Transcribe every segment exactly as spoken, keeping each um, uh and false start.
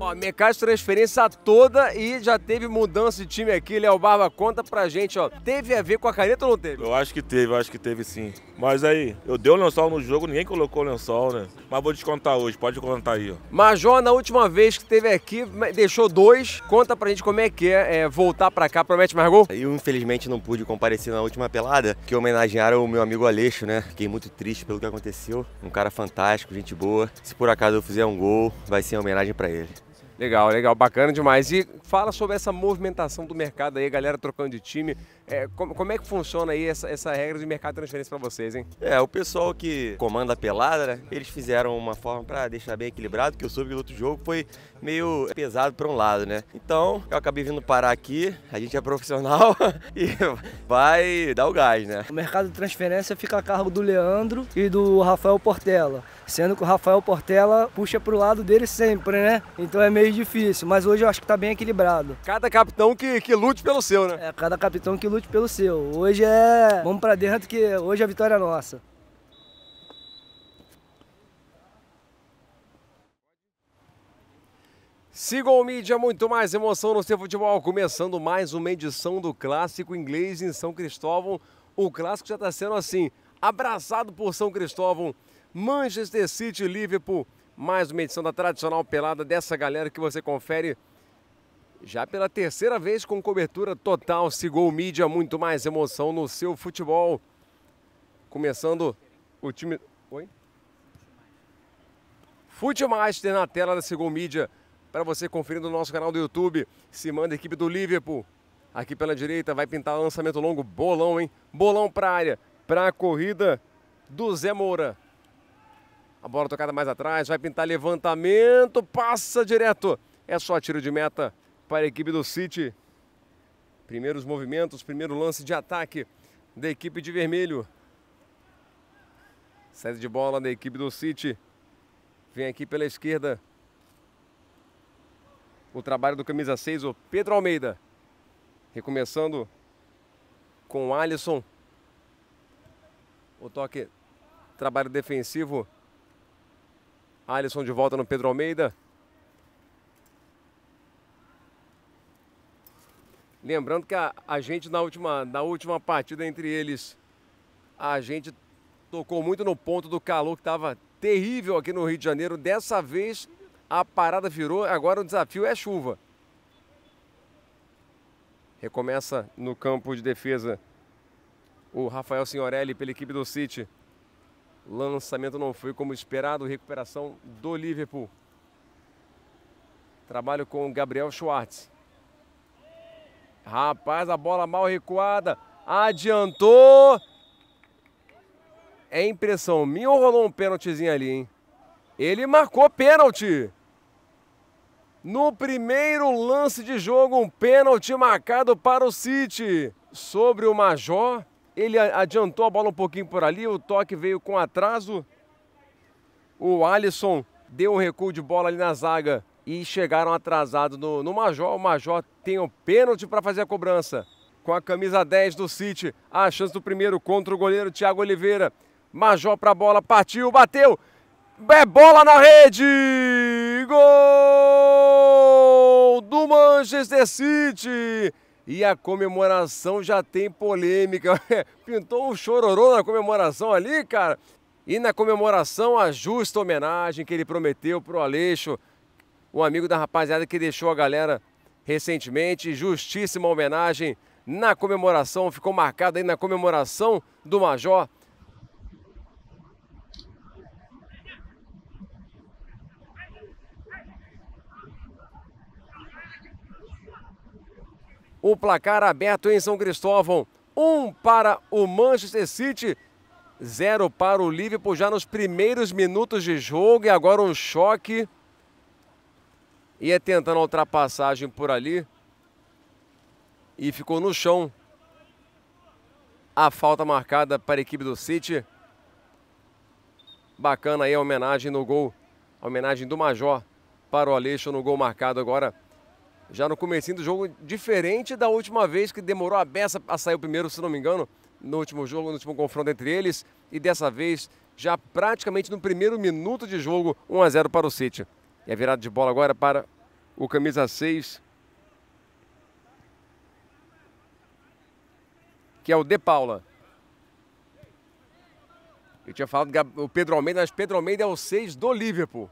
Ó, mercado de transferência toda e já teve mudança de time aqui, Léo Barba, conta pra gente, ó. Teve a ver com a caneta ou não teve? Eu acho que teve, eu acho que teve sim. Mas aí, eu dei o lençol no jogo, ninguém colocou o lençol, né? Mas vou descontar hoje, pode contar aí, ó. Major, na última vez que esteve aqui, deixou dois. Conta pra gente como é que é, é voltar pra cá, promete mais gol? Eu, infelizmente, não pude comparecer na última pelada, que homenagearam o meu amigo Aleixo, né? Fiquei muito triste pelo que aconteceu. Um cara fantástico, gente boa. Se por acaso eu fizer um gol, vai ser em homenagem pra ele. Legal, legal, bacana demais. E fala sobre essa movimentação do mercado aí, galera trocando de time. É, como, como é que funciona aí essa, essa regra de mercado de transferência para vocês, hein? É, o pessoal que comanda a pelada, né? Eles fizeram uma forma para deixar bem equilibrado, porque eu soube que o outro jogo foi meio pesado para um lado, né? Então, eu acabei vindo parar aqui, a gente é profissional e vai dar o gás, né? O mercado de transferência fica a cargo do Leandro e do Rafael Portela, sendo que o Rafael Portela puxa pro lado dele sempre, né? Então é meio difícil, mas hoje eu acho que tá bem equilibrado. Cada capitão que, que lute pelo seu, né? É, cada capitão que lute pelo seu. Hoje é... vamos pra dentro que hoje a vitória é nossa. Siga o Mídia, muito mais emoção no seu futebol. Começando mais uma edição do Clássico Inglês em São Cristóvão. O Clássico já está sendo assim, abraçado por São Cristóvão. Manchester City, Liverpool. Mais uma edição da tradicional pelada dessa galera que você confere já pela terceira vez com cobertura total. Siga o Mídia, muito mais emoção no seu futebol. Começando o time... Oi? Futemaster na tela da Siga o Mídia. Para você conferir no nosso canal do YouTube. Se manda a equipe do Liverpool. Aqui pela direita vai pintar lançamento longo. Bolão, hein? Bolão para a área. Para a corrida do Zé Moura. A bola tocada mais atrás. Vai pintar levantamento. Passa direto. É só tiro de meta para a equipe do City. Primeiros movimentos. Primeiro lance de ataque da equipe de vermelho. Saída de bola da equipe do City. Vem aqui pela esquerda. O trabalho do camisa seis, o Pedro Almeida. Recomeçando com o Alisson. O toque, trabalho defensivo. Alisson de volta no Pedro Almeida. Lembrando que a, a gente na última, na última partida entre eles, a gente tocou muito no ponto do calor que estava terrível aqui no Rio de Janeiro. Dessa vez a parada virou, agora o desafio é chuva. Recomeça no campo de defesa o Rafael Signorelli pela equipe do City. Lançamento não foi como esperado, recuperação do Liverpool. Trabalho com o Gabriel Schwartz. Rapaz, a bola mal recuada. Adiantou. É impressão minha ou rolou um pênaltizinho ali, hein? Ele marcou pênalti. No primeiro lance de jogo, um pênalti marcado para o City. Sobre o Major, ele adiantou a bola um pouquinho por ali, o toque veio com atraso. O Alisson deu um recuo de bola ali na zaga e chegaram atrasados no, no Major. O Major tem um pênalti para fazer a cobrança. Com a camisa dez do City, a chance do primeiro contra o goleiro Thiago Oliveira. Major para a bola, partiu, bateu. É bola na rede! Gol do Manchester City! E a comemoração já tem polêmica. Pintou um chororô na comemoração ali, cara. E na comemoração a justa homenagem que ele prometeu pro Aleixo, o amigo da rapaziada que deixou a galera recentemente. Justíssima homenagem na comemoração. Ficou marcado aí na comemoração do Major. O placar aberto em São Cristóvão, um para o Manchester City, zero para o Liverpool já nos primeiros minutos de jogo. E agora um choque. Ia tentando a ultrapassagem por ali e ficou no chão. A falta marcada para a equipe do City. Bacana aí a homenagem no gol, a homenagem do Major para o Aleixo no gol marcado agora. Já no comecinho do jogo, diferente da última vez que demorou a beça a sair o primeiro, se não me engano, no último jogo, no último confronto entre eles. E dessa vez, já praticamente no primeiro minuto de jogo, um a zero para o City. E a virada de bola agora para o camisa seis, que é o De Paula. Eu tinha falado o Pedro Almeida, mas Pedro Almeida é o seis do Liverpool.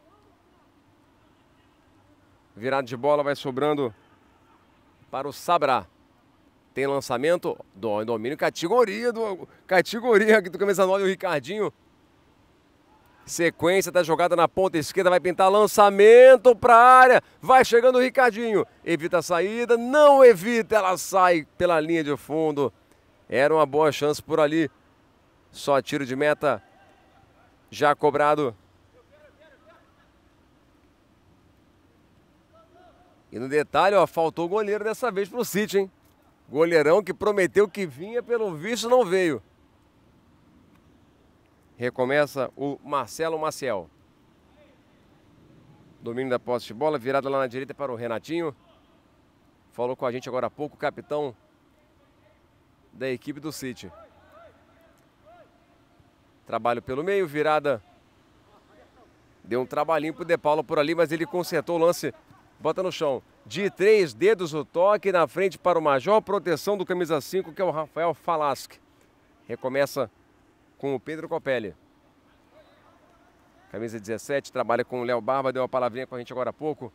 Virada de bola, vai sobrando para o Sabrá. Tem lançamento, domínio, categoria do categoria aqui do camisa nove, o Ricardinho. Sequência da jogada na ponta esquerda, vai pintar lançamento para a área. Vai chegando o Ricardinho, evita a saída, não evita, ela sai pela linha de fundo. Era uma boa chance por ali. Só tiro de meta já cobrado. E no detalhe, ó, faltou o goleiro dessa vez pro City, hein? Goleirão que prometeu que vinha, pelo visto não veio. Recomeça o Marcelo Maciel. Domínio da posse de bola, virada lá na direita para o Renatinho. Falou com a gente agora há pouco o capitão da equipe do City. Trabalho pelo meio, virada. Deu um trabalhinho pro De Paula por ali, mas ele consertou o lance. Bota no chão. De três dedos o toque na frente para o Major. Proteção do camisa cinco, que é o Rafael Falaschi. Recomeça com o Pedro Copelli. Camisa dezessete, trabalha com o Léo Barba. Deu uma palavrinha com a gente agora há pouco.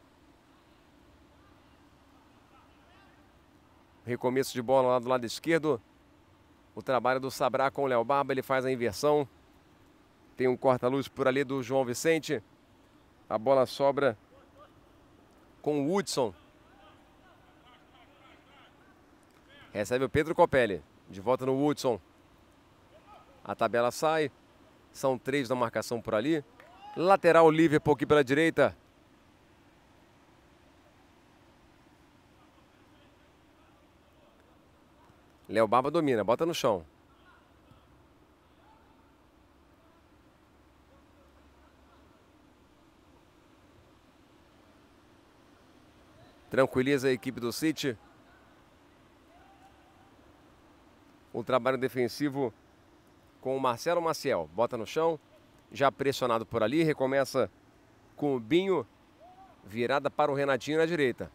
Recomeço de bola lá do lado esquerdo. O trabalho do Sabrá com o Léo Barba. Ele faz a inversão. Tem um corta-luz por ali do João Vicente. A bola sobra com o Hudson. Recebe o Pedro Copelli. De volta no Hudson. A tabela sai. São três na marcação por ali. Lateral Liverpool aqui pela direita. Léo Barba domina. Bota no chão. Tranquiliza a equipe do City. O trabalho defensivo com o Marcelo Maciel. Bota no chão. Já pressionado por ali. Recomeça com o Binho. Virada para o Renatinho na direita.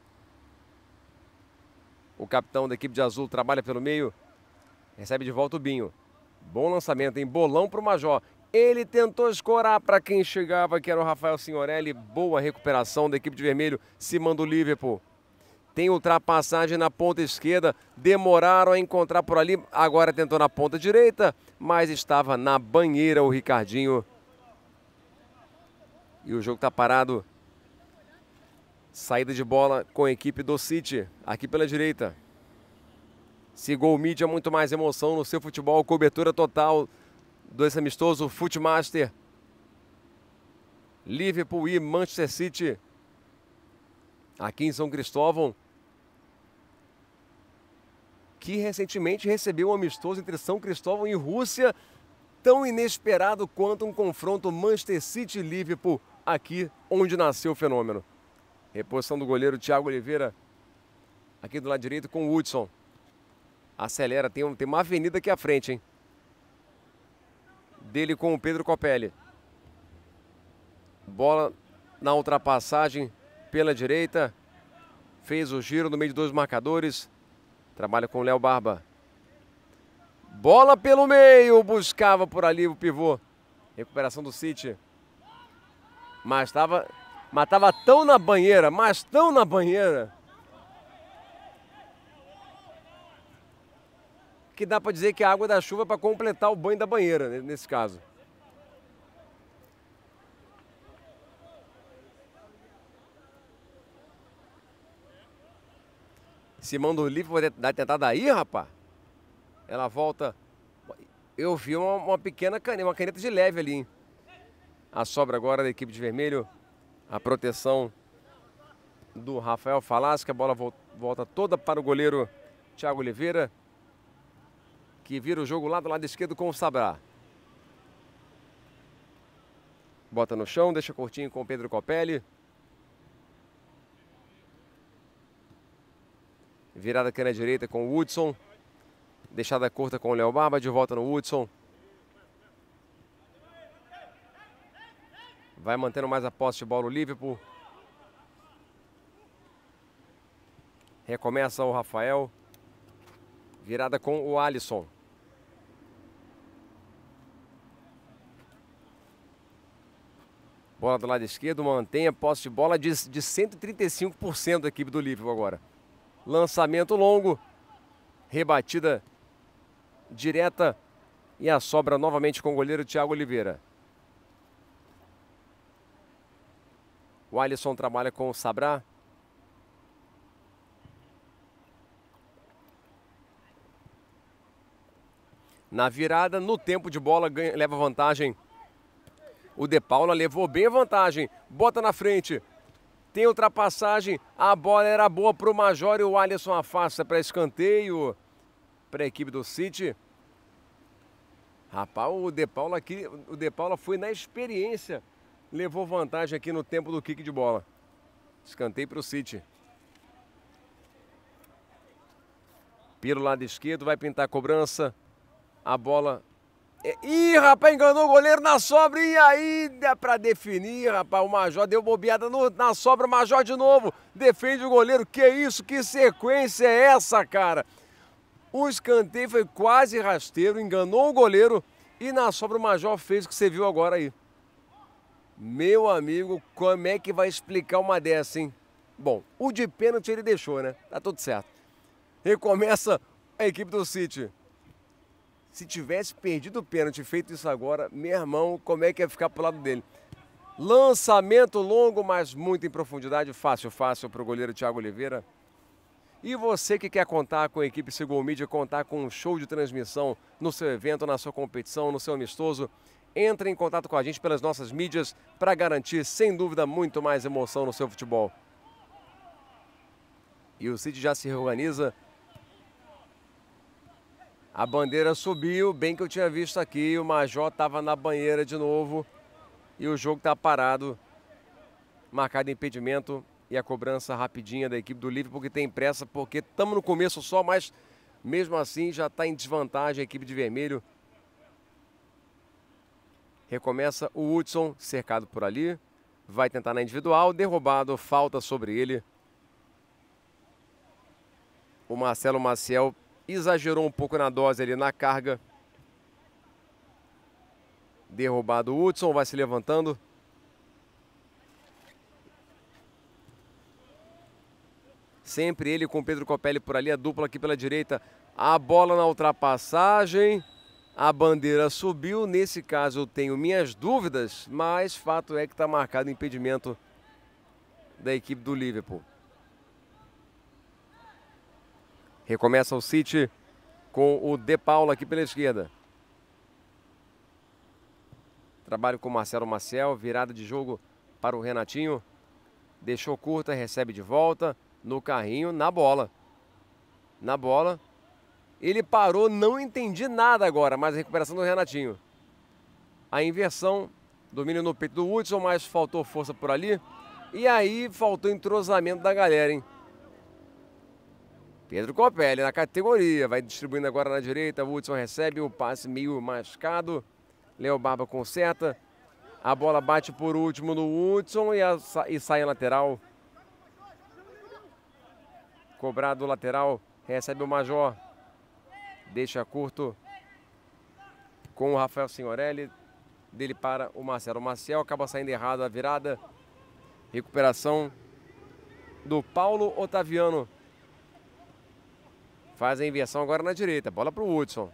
O capitão da equipe de azul trabalha pelo meio. Recebe de volta o Binho. Bom lançamento, hein? Bolão para o Major. Ele tentou escorar para quem chegava, que era o Rafael Signorelli. Boa recuperação da equipe de vermelho. Cima do Liverpool. Tem ultrapassagem na ponta esquerda. Demoraram a encontrar por ali. Agora tentou na ponta direita, mas estava na banheira o Ricardinho. E o jogo está parado. Saída de bola com a equipe do City. Aqui pela direita. Se Gol Mídia, muito mais emoção no seu futebol. Cobertura total desse amistoso Footmaster. Liverpool e Manchester City. Aqui em São Cristóvão. Que recentemente recebeu um amistoso entre São Cristóvão e Rússia. Tão inesperado quanto um confronto Manchester City e Liverpool. Aqui onde nasceu o fenômeno. Reposição do goleiro Thiago Oliveira. Aqui do lado direito com o Hudson. Acelera, tem, um, tem uma avenida aqui à frente, hein? Dele com o Pedro Copelli. Bola na ultrapassagem pela direita. Fez o giro no meio de dois marcadores. Trabalha com o Léo Barba. Bola pelo meio. Buscava por ali o pivô. Recuperação do City. Mas estava mas tava tão na banheira, mas tão na banheira, que dá para dizer que a água da chuva é para completar o banho da banheira, nesse caso. Simão do Liverpool vai tentar daí, rapaz. Ela volta. Eu vi uma, uma pequena caneta, uma caneta de leve ali, hein? A sobra agora da equipe de vermelho. A proteção do Rafael Falaschi. A bola volta toda para o goleiro Thiago Oliveira, que vira o jogo lá do lado esquerdo com o Sabrá. Bota no chão, deixa curtinho com o Pedro Copelli. Virada aqui na direita com o Hudson. Deixada curta com o Léo Barba, de volta no Hudson. Vai mantendo mais a posse de bola o Liverpool. Recomeça o Rafael. Virada com o Alisson. Bola do lado esquerdo, mantém a posse de bola de, de cento e trinta e cinco por cento da equipe do Liverpool agora. Lançamento longo. Rebatida direta. E a sobra novamente com o goleiro Thiago Oliveira. O Alisson trabalha com o Sabrá. Na virada, no tempo de bola, ganha, leva vantagem. O De Paula levou bem a vantagem. Bota na frente. Tem ultrapassagem. A bola era boa para o Major e o Alisson afasta para escanteio. Para a equipe do City. Rapaz, o De Paula aqui, o De Paula foi na experiência. Levou vantagem aqui no tempo do kick de bola. Escanteio para o City. Pelo lado esquerdo, vai pintar a cobrança. A bola... Ih, rapaz, enganou o goleiro na sobra. E aí, dá pra definir, rapaz. O Major deu bobeada no, na sobra. O Major de novo. Defende o goleiro. Que isso? Que sequência é essa, cara? O escanteio foi quase rasteiro. Enganou o goleiro. E na sobra o Major fez o que você viu agora aí. Meu amigo, como é que vai explicar uma dessa, hein? Bom, o de pênalti ele deixou, né? Tá tudo certo. Recomeça a equipe do City. Se tivesse perdido o pênalti e feito isso agora, meu irmão, como é que ia ficar pro lado dele? Lançamento longo, mas muito em profundidade. Fácil, fácil para o goleiro Thiago Oliveira. E você que quer contar com a equipe Segol Mídia, contar com um show de transmissão no seu evento, na sua competição, no seu amistoso, entre em contato com a gente pelas nossas mídias para garantir, sem dúvida, muito mais emoção no seu futebol. E o City já se reorganiza. A bandeira subiu, bem que eu tinha visto aqui, o Major estava na banheira de novo e o jogo está parado. Marcado impedimento e a cobrança rapidinha da equipe do Liverpool, que tem pressa, porque estamos no começo só, mas mesmo assim já está em desvantagem a equipe de vermelho. Recomeça o Hudson, cercado por ali, vai tentar na individual, derrubado, falta sobre ele. O Marcelo Maciel exagerou um pouco na dose ali na carga. Derrubado o Hudson, vai se levantando. Sempre ele com o Pedro Copelli por ali, a dupla aqui pela direita. A bola na ultrapassagem. A bandeira subiu. Nesse caso eu tenho minhas dúvidas, mas fato é que está marcado impedimento da equipe do Liverpool. Recomeça o City com o De Paula aqui pela esquerda. Trabalho com o Marcelo Maciel, virada de jogo para o Renatinho. Deixou curta, recebe de volta. No carrinho, na bola. Na bola. Ele parou, não entendi nada agora, mas a recuperação do Renatinho. A inversão, domínio no peito do Hudson, mas faltou força por ali. E aí faltou entrosamento da galera, hein? Pedro Copelli na categoria, vai distribuindo agora na direita. O Hudson recebe o passe meio mascado. Léo Barba conserta. A bola bate por último no Hudson e, a, e sai a lateral. Cobrado o lateral, recebe o Major. Deixa curto com o Rafael Signorelli. Dele para o Marcelo Maciel. Acaba saindo errado a virada. Recuperação do Paulo Otaviano. Faz a inversão agora na direita. Bola para o Hudson.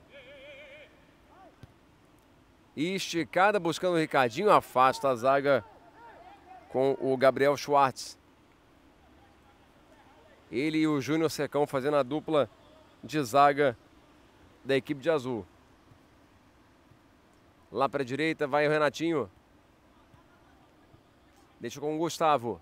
Esticada buscando o Ricardinho. Afasta a zaga com o Gabriel Schwartz. Ele e o Júnior Secão fazendo a dupla de zaga da equipe de azul. Lá para a direita vai o Renatinho. Deixa com o Gustavo.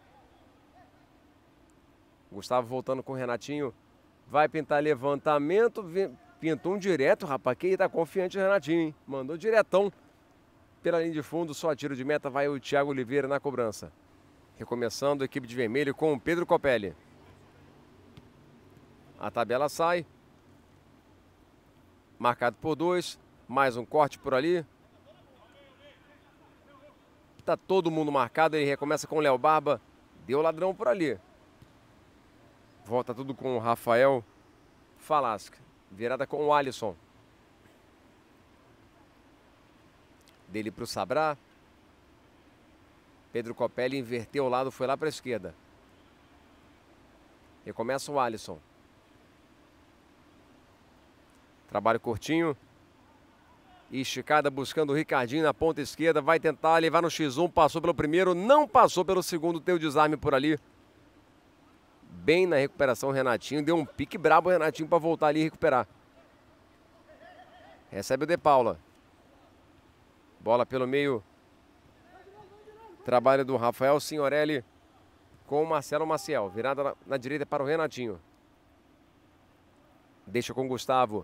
Gustavo voltando com o Renatinho. Vai pintar levantamento. Pintou um direto, rapaz. Quem tá confiante é o Renatinho, hein? Mandou diretão pela linha de fundo. Só tiro de meta vai o Thiago Oliveira na cobrança. Recomeçando a equipe de vermelho com o Pedro Copelli. A tabela sai. Marcado por dois. Mais um corte por ali. Tá todo mundo marcado. Ele recomeça com o Léo Barba. Deu ladrão por ali. Volta tudo com o Rafael Falaschi. Virada com o Alisson. Dele para o Sabrá. Pedro Copelli inverteu o lado, foi lá para a esquerda. Recomeça o Alisson. Trabalho curtinho. Esticada buscando o Ricardinho na ponta esquerda. Vai tentar levar no xis um. Passou pelo primeiro, não passou pelo segundo. Tem o desarme por ali. Bem na recuperação o Renatinho. Deu um pique brabo o Renatinho para voltar ali e recuperar. Recebe o De Paula. Bola pelo meio. Trabalho do Rafael Signorelli com o Marcelo Maciel. Virada na, na direita para o Renatinho. Deixa com o Gustavo.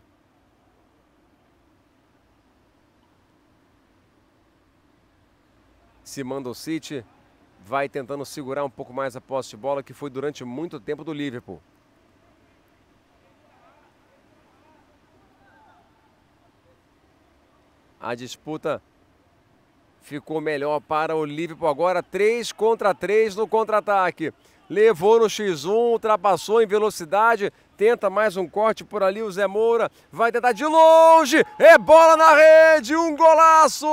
Se manda o City. Vai tentando segurar um pouco mais a posse de bola, que foi durante muito tempo do Liverpool. A disputa ficou melhor para o Liverpool agora. três contra três no contra-ataque. Levou no xis um, ultrapassou em velocidade. Tenta mais um corte por ali o Zé Moura. Vai tentar de longe. É bola na rede. Um golaço.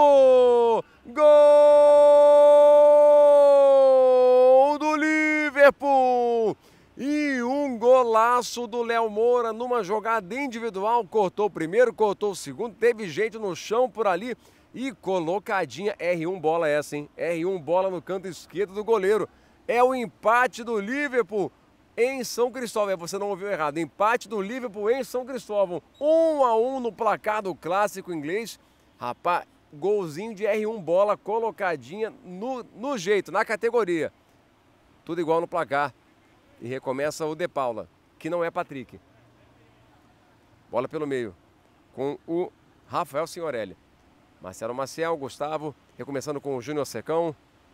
Gol do Liverpool. E um golaço do Léo Moura numa jogada individual. Cortou o primeiro, cortou o segundo. Teve gente no chão por ali. E colocadinha. R um bola essa, hein? R um bola no canto esquerdo do goleiro. É o empate do Liverpool em São Cristóvão. Você não ouviu errado. Empate do Liverpool em São Cristóvão. um a um no placar do clássico inglês. Rapaz, golzinho de R um bola colocadinha no, no jeito, na categoria. Tudo igual no placar. E recomeça o De Paula, que não é Patrick. Bola pelo meio, com o Rafael Signorelli. Marcelo Maciel, Gustavo, recomeçando com o Júnior Secão.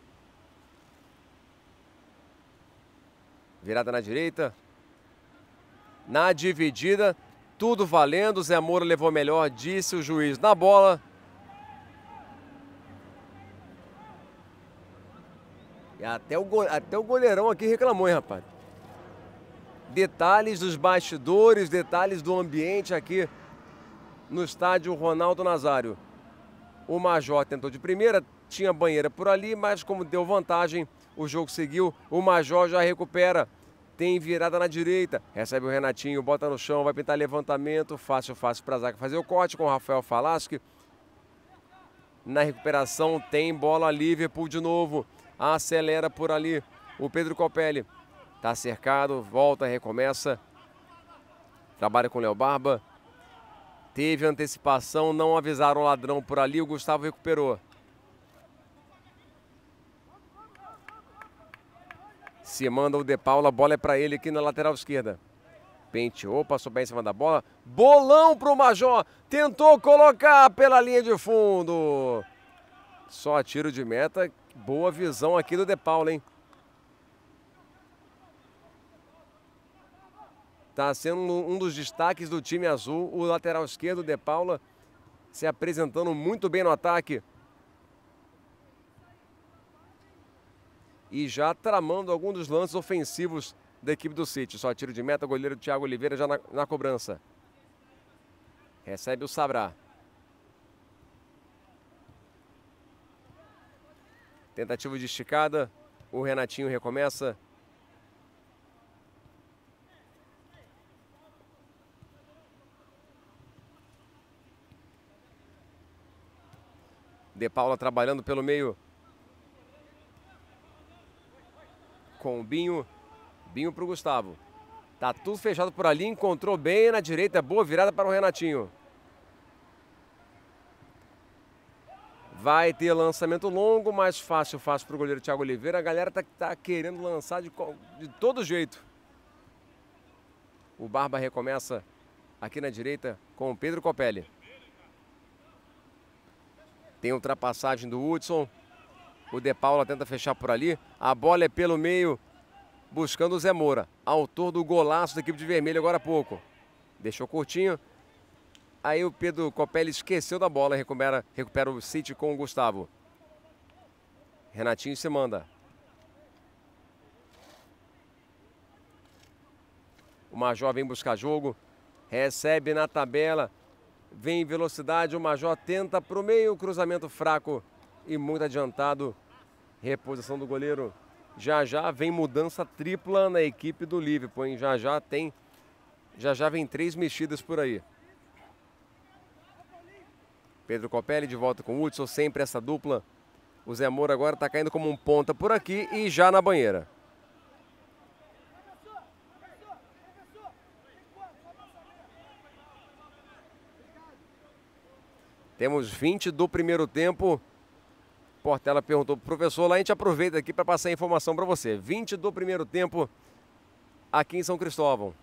Virada na direita. Na dividida, tudo valendo. Zé Moura levou melhor, disse o juiz na bola. E até o, go... até o goleirão aqui reclamou, hein, rapaz. Detalhes dos bastidores, detalhes do ambiente aqui no estádio Ronaldo Nazário. O Major tentou de primeira, tinha banheira por ali, mas como deu vantagem, o jogo seguiu. O Major já recupera, tem virada na direita, recebe o Renatinho, bota no chão, vai pintar levantamento, fácil, fácil para a zaga fazer o corte com o Rafael Falaschi. Na recuperação tem bola Liverpool de novo, acelera por ali o Pedro Copelli. Tá cercado, volta, recomeça. Trabalha com o Léo Barba. Teve antecipação, não avisaram o ladrão por ali, o Gustavo recuperou. Se manda o De Paula, a bola é para ele aqui na lateral esquerda. Penteou, passou bem em cima da bola. Bolão pro Major, tentou colocar pela linha de fundo. Só tiro de meta, boa visão aqui do De Paula, hein? Está sendo um dos destaques do time azul, o lateral esquerdo, De Paula, se apresentando muito bem no ataque. E já tramando alguns dos lances ofensivos da equipe do City. Só tiro de meta, goleiro Thiago Oliveira já na, na cobrança. Recebe o Sabrá. Tentativa de esticada, o Renatinho recomeça. De Paula trabalhando pelo meio com o Binho. Binho para o Gustavo. Tá tudo fechado por ali, encontrou bem na direita, boa virada para o Renatinho. Vai ter lançamento longo, mais fácil, fácil para o goleiro Thiago Oliveira. A galera tá, tá querendo lançar de, de todo jeito. O Barba recomeça aqui na direita com o Pedro Copelli. Tem ultrapassagem do Hudson. O De Paula tenta fechar por ali. A bola é pelo meio, buscando o Zé Moura, autor do golaço da equipe de vermelho agora há pouco. Deixou curtinho. Aí o Pedro Copelli esqueceu da bola, recupera, recupera o City com o Gustavo. Renatinho se manda. O Major vem buscar jogo. Recebe na tabela. Vem em velocidade. O Major tenta para o meio. Cruzamento fraco e muito adiantado. Reposição do goleiro. Já já vem mudança tripla na equipe do Liverpool, hein? Já já tem... Já já vem três mexidas por aí. Pedro Copelli de volta com o Hudson, sempre essa dupla. O Zé Moura agora está caindo como um ponta por aqui e já na banheira. Temos vinte do primeiro tempo. Portela perguntou para o professor, lá a gente aproveita aqui para passar a informação para você. vinte do primeiro tempo aqui em São Cristóvão.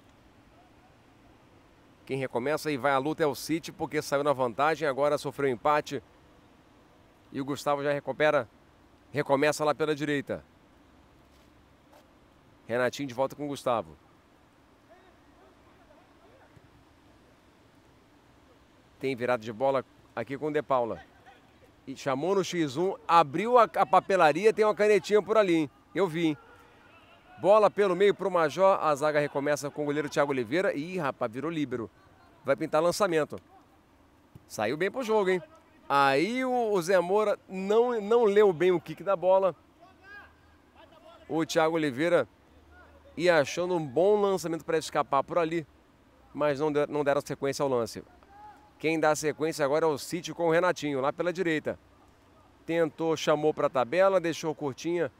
Quem recomeça e vai à luta é o City, porque saiu na vantagem, agora sofreu empate. E o Gustavo já recupera, recomeça lá pela direita. Renatinho de volta com o Gustavo. Tem virada de bola aqui com o De Paula. E chamou no xis um, abriu a, a papelaria, tem uma canetinha por ali, hein? Eu vi, hein? Bola pelo meio para o Major, a zaga recomeça com o goleiro Thiago Oliveira. Ih, rapaz, virou líbero. Vai pintar lançamento. Saiu bem pro jogo, hein? Aí o, o Zé Moura não, não leu bem o kick da bola. O Thiago Oliveira ia achando um bom lançamento para escapar por ali, mas não, der, não deram sequência ao lance. Quem dá sequência agora é o City com o Renatinho, lá pela direita. Tentou, chamou para a tabela, deixou curtinha.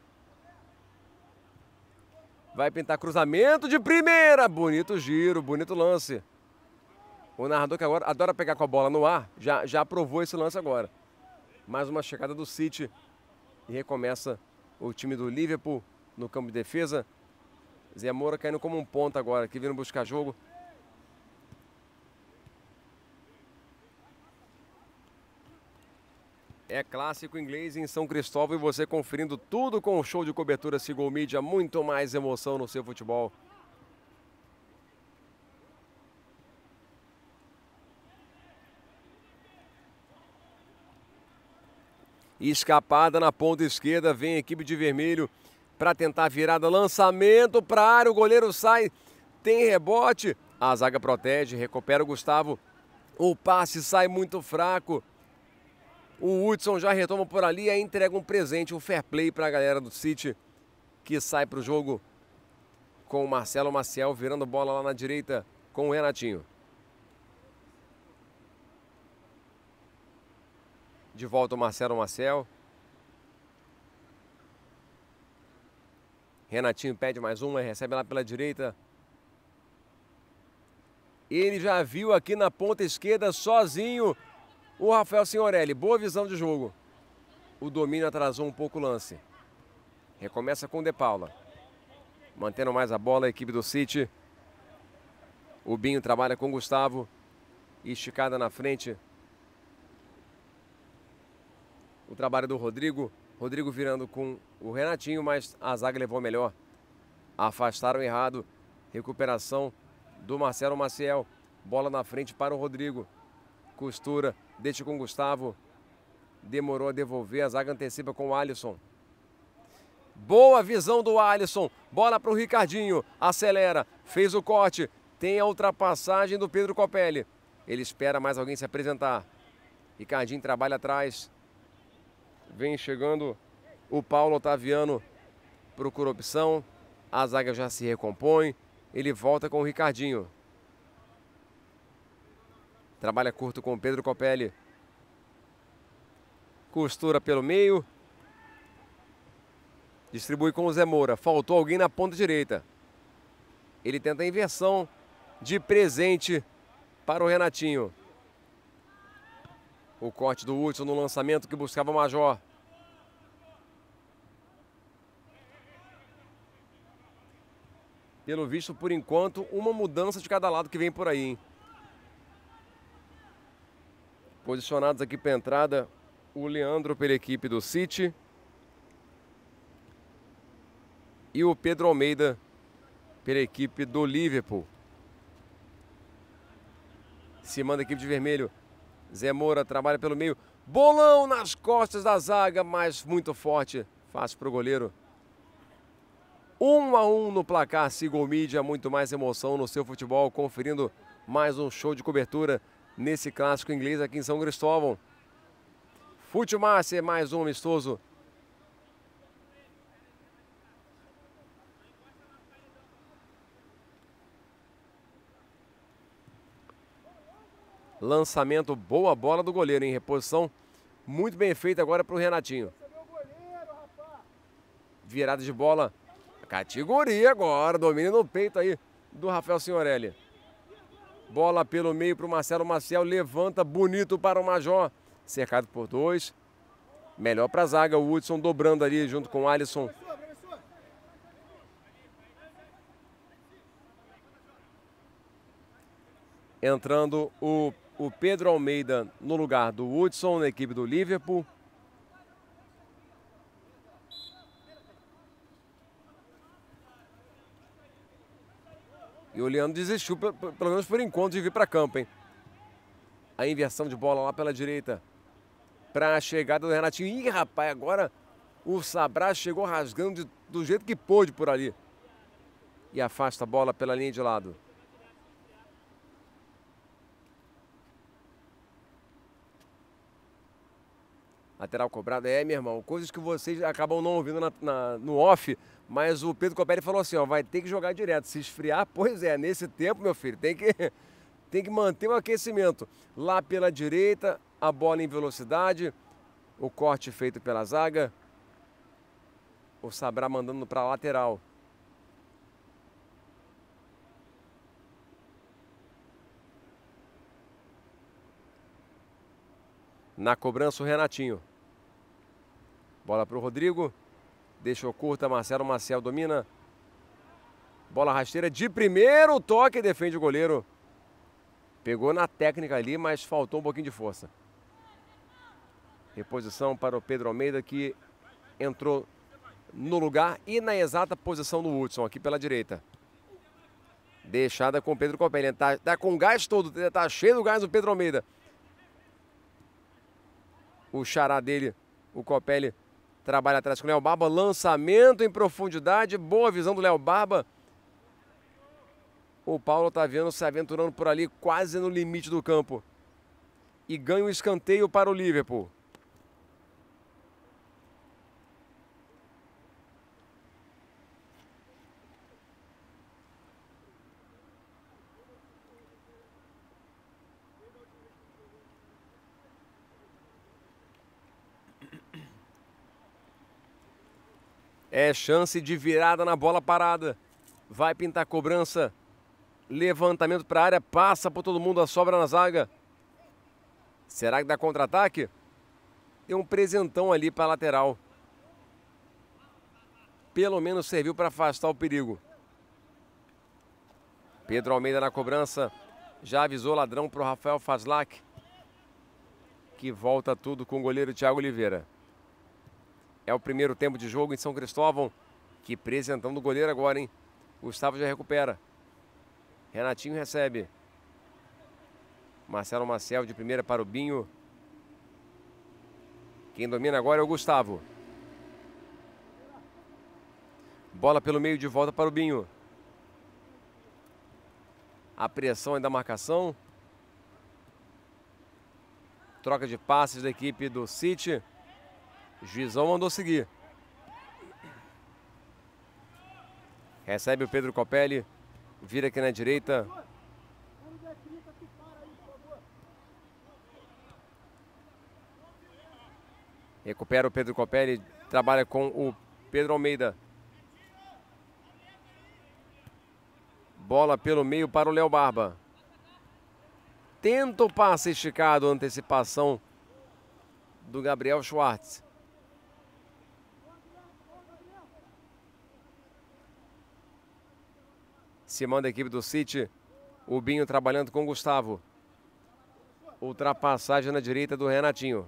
Vai pintar cruzamento de primeira. Bonito giro, bonito lance. O narrador que agora adora pegar com a bola no ar, já, já aprovou esse lance agora. Mais uma chegada do City. E recomeça o time do Liverpool no campo de defesa. Zé Moura caindo como um ponta agora, aqui vindo buscar jogo. É clássico inglês em São Cristóvão e você conferindo tudo com o show de cobertura Seagull Media. Muito mais emoção no seu futebol. Escapada na ponta esquerda, vem a equipe de vermelho para tentar a virada. Lançamento para a área, o goleiro sai, tem rebote. A zaga protege, recupera o Gustavo. O passe sai muito fraco. O Hudson já retoma por ali e entrega um presente, um fair play para a galera do City, que sai para o jogo com o Marcelo Maciel virando bola lá na direita com o Renatinho. De volta o Marcelo Maciel. Renatinho pede mais uma, recebe lá pela direita. Ele já viu aqui na ponta esquerda sozinho o Rafael Signorelli. Boa visão de jogo. O domínio atrasou um pouco o lance. Recomeça com o De Paula. Mantendo mais a bola a equipe do City. O Binho trabalha com o Gustavo. Esticada na frente. O trabalho do Rodrigo. Rodrigo virando com o Renatinho, mas a zaga levou melhor. Afastaram errado. Recuperação do Marcelo Maciel. Bola na frente para o Rodrigo. Costura, deixa com o Gustavo. Demorou a devolver, a zaga antecipa com o Alisson. Boa visão do Alisson. Bola para o Ricardinho. Acelera, fez o corte. Tem a ultrapassagem do Pedro Copelli. Ele espera mais alguém se apresentar. Ricardinho trabalha atrás. Vem chegando o Paulo Otaviano. Procura opção. A zaga já se recompõe. Ele volta com o Ricardinho. Trabalha curto com o Pedro Copelli. Costura pelo meio. Distribui com o Zé Moura. Faltou alguém na ponta direita. Ele tenta a inversão de presente para o Renatinho. O corte do Hudson no lançamento que buscava o Major. Pelo visto, por enquanto, uma mudança de cada lado que vem por aí, hein? Posicionados aqui para a entrada, o Leandro pela equipe do City. E o Pedro Almeida pela equipe do Liverpool. Se manda a equipe de vermelho. Zé Moura trabalha pelo meio. Bolão nas costas da zaga, mas muito forte. Fácil para o goleiro. Um a um no placar. Seagull Media, muito mais emoção no seu futebol, conferindo mais um show de cobertura nesse clássico inglês aqui em São Cristóvão. Futimaster, mais um amistoso. Lançamento, boa bola do goleiro, em reposição muito bem feita agora para o Renatinho. Virada de bola, categoria agora, domínio no peito aí do Rafael Signorelli. Bola pelo meio para o Marcelo Maciel, levanta bonito para o Major, cercado por dois. Melhor para a zaga, o Hudson dobrando ali junto com o Alisson. Entrando o O Pedro Almeida no lugar do Hudson, na equipe do Liverpool. E o Leandro desistiu, pelo menos por enquanto, de vir para campo, hein? A inversão de bola lá pela direita. Para a chegada do Renatinho. Ih, rapaz, agora o Sabra chegou rasgando de, do jeito que pôde por ali. E afasta a bola pela linha de lado. Lateral cobrado, é, meu irmão, coisas que vocês acabam não ouvindo na, na, no off, mas o Pedro Copelli falou assim, ó, vai ter que jogar direto, se esfriar, pois é, nesse tempo, meu filho, tem que, tem que manter o aquecimento. Lá pela direita, a bola em velocidade, o corte feito pela zaga, o Sabra mandando para a lateral. Na cobrança o Renatinho. Bola para o Rodrigo. Deixou curta, Marcelo Maciel domina. Bola rasteira de primeiro toque, defende o goleiro. Pegou na técnica ali, mas faltou um pouquinho de força. Reposição para o Pedro Almeida, que entrou no lugar e na exata posição do Hudson, aqui pela direita. Deixada com o Pedro Copelli. Tá, tá com gás todo, tá cheio do gás do Pedro Almeida. O xará dele, o Copelli, trabalha atrás com o Léo Barba. Lançamento em profundidade. Boa visão do Léo Barba. O Paulo Otaviano se aventurando por ali, quase no limite do campo. E ganha o escanteio para o Liverpool. É chance de virada na bola parada. Vai pintar cobrança. Levantamento para a área. Passa por todo mundo. A sobra na zaga. Será que dá contra-ataque? Tem um presentão ali para a lateral. Pelo menos serviu para afastar o perigo. Pedro Almeida na cobrança. Já avisou ladrão para o Rafael Fazlak. Que volta tudo com o goleiro Thiago Oliveira. É o primeiro tempo de jogo em São Cristóvão. Que presentão do goleiro agora, hein? Gustavo já recupera. Renatinho recebe. Marcelo Maciel de primeira para o Binho. Quem domina agora é o Gustavo. Bola pelo meio de volta para o Binho. A pressão é da marcação. Troca de passes da equipe do City. O juizão mandou seguir. Recebe o Pedro Copelli. Vira aqui na direita. Recupera o Pedro Copelli. Trabalha com o Pedro Almeida. Bola pelo meio para o Léo Barba. Tenta o passe esticado. Antecipação do Gabriel Schwartz. Se manda a equipe do City. O Binho trabalhando com o Gustavo. Ultrapassagem na direita do Renatinho.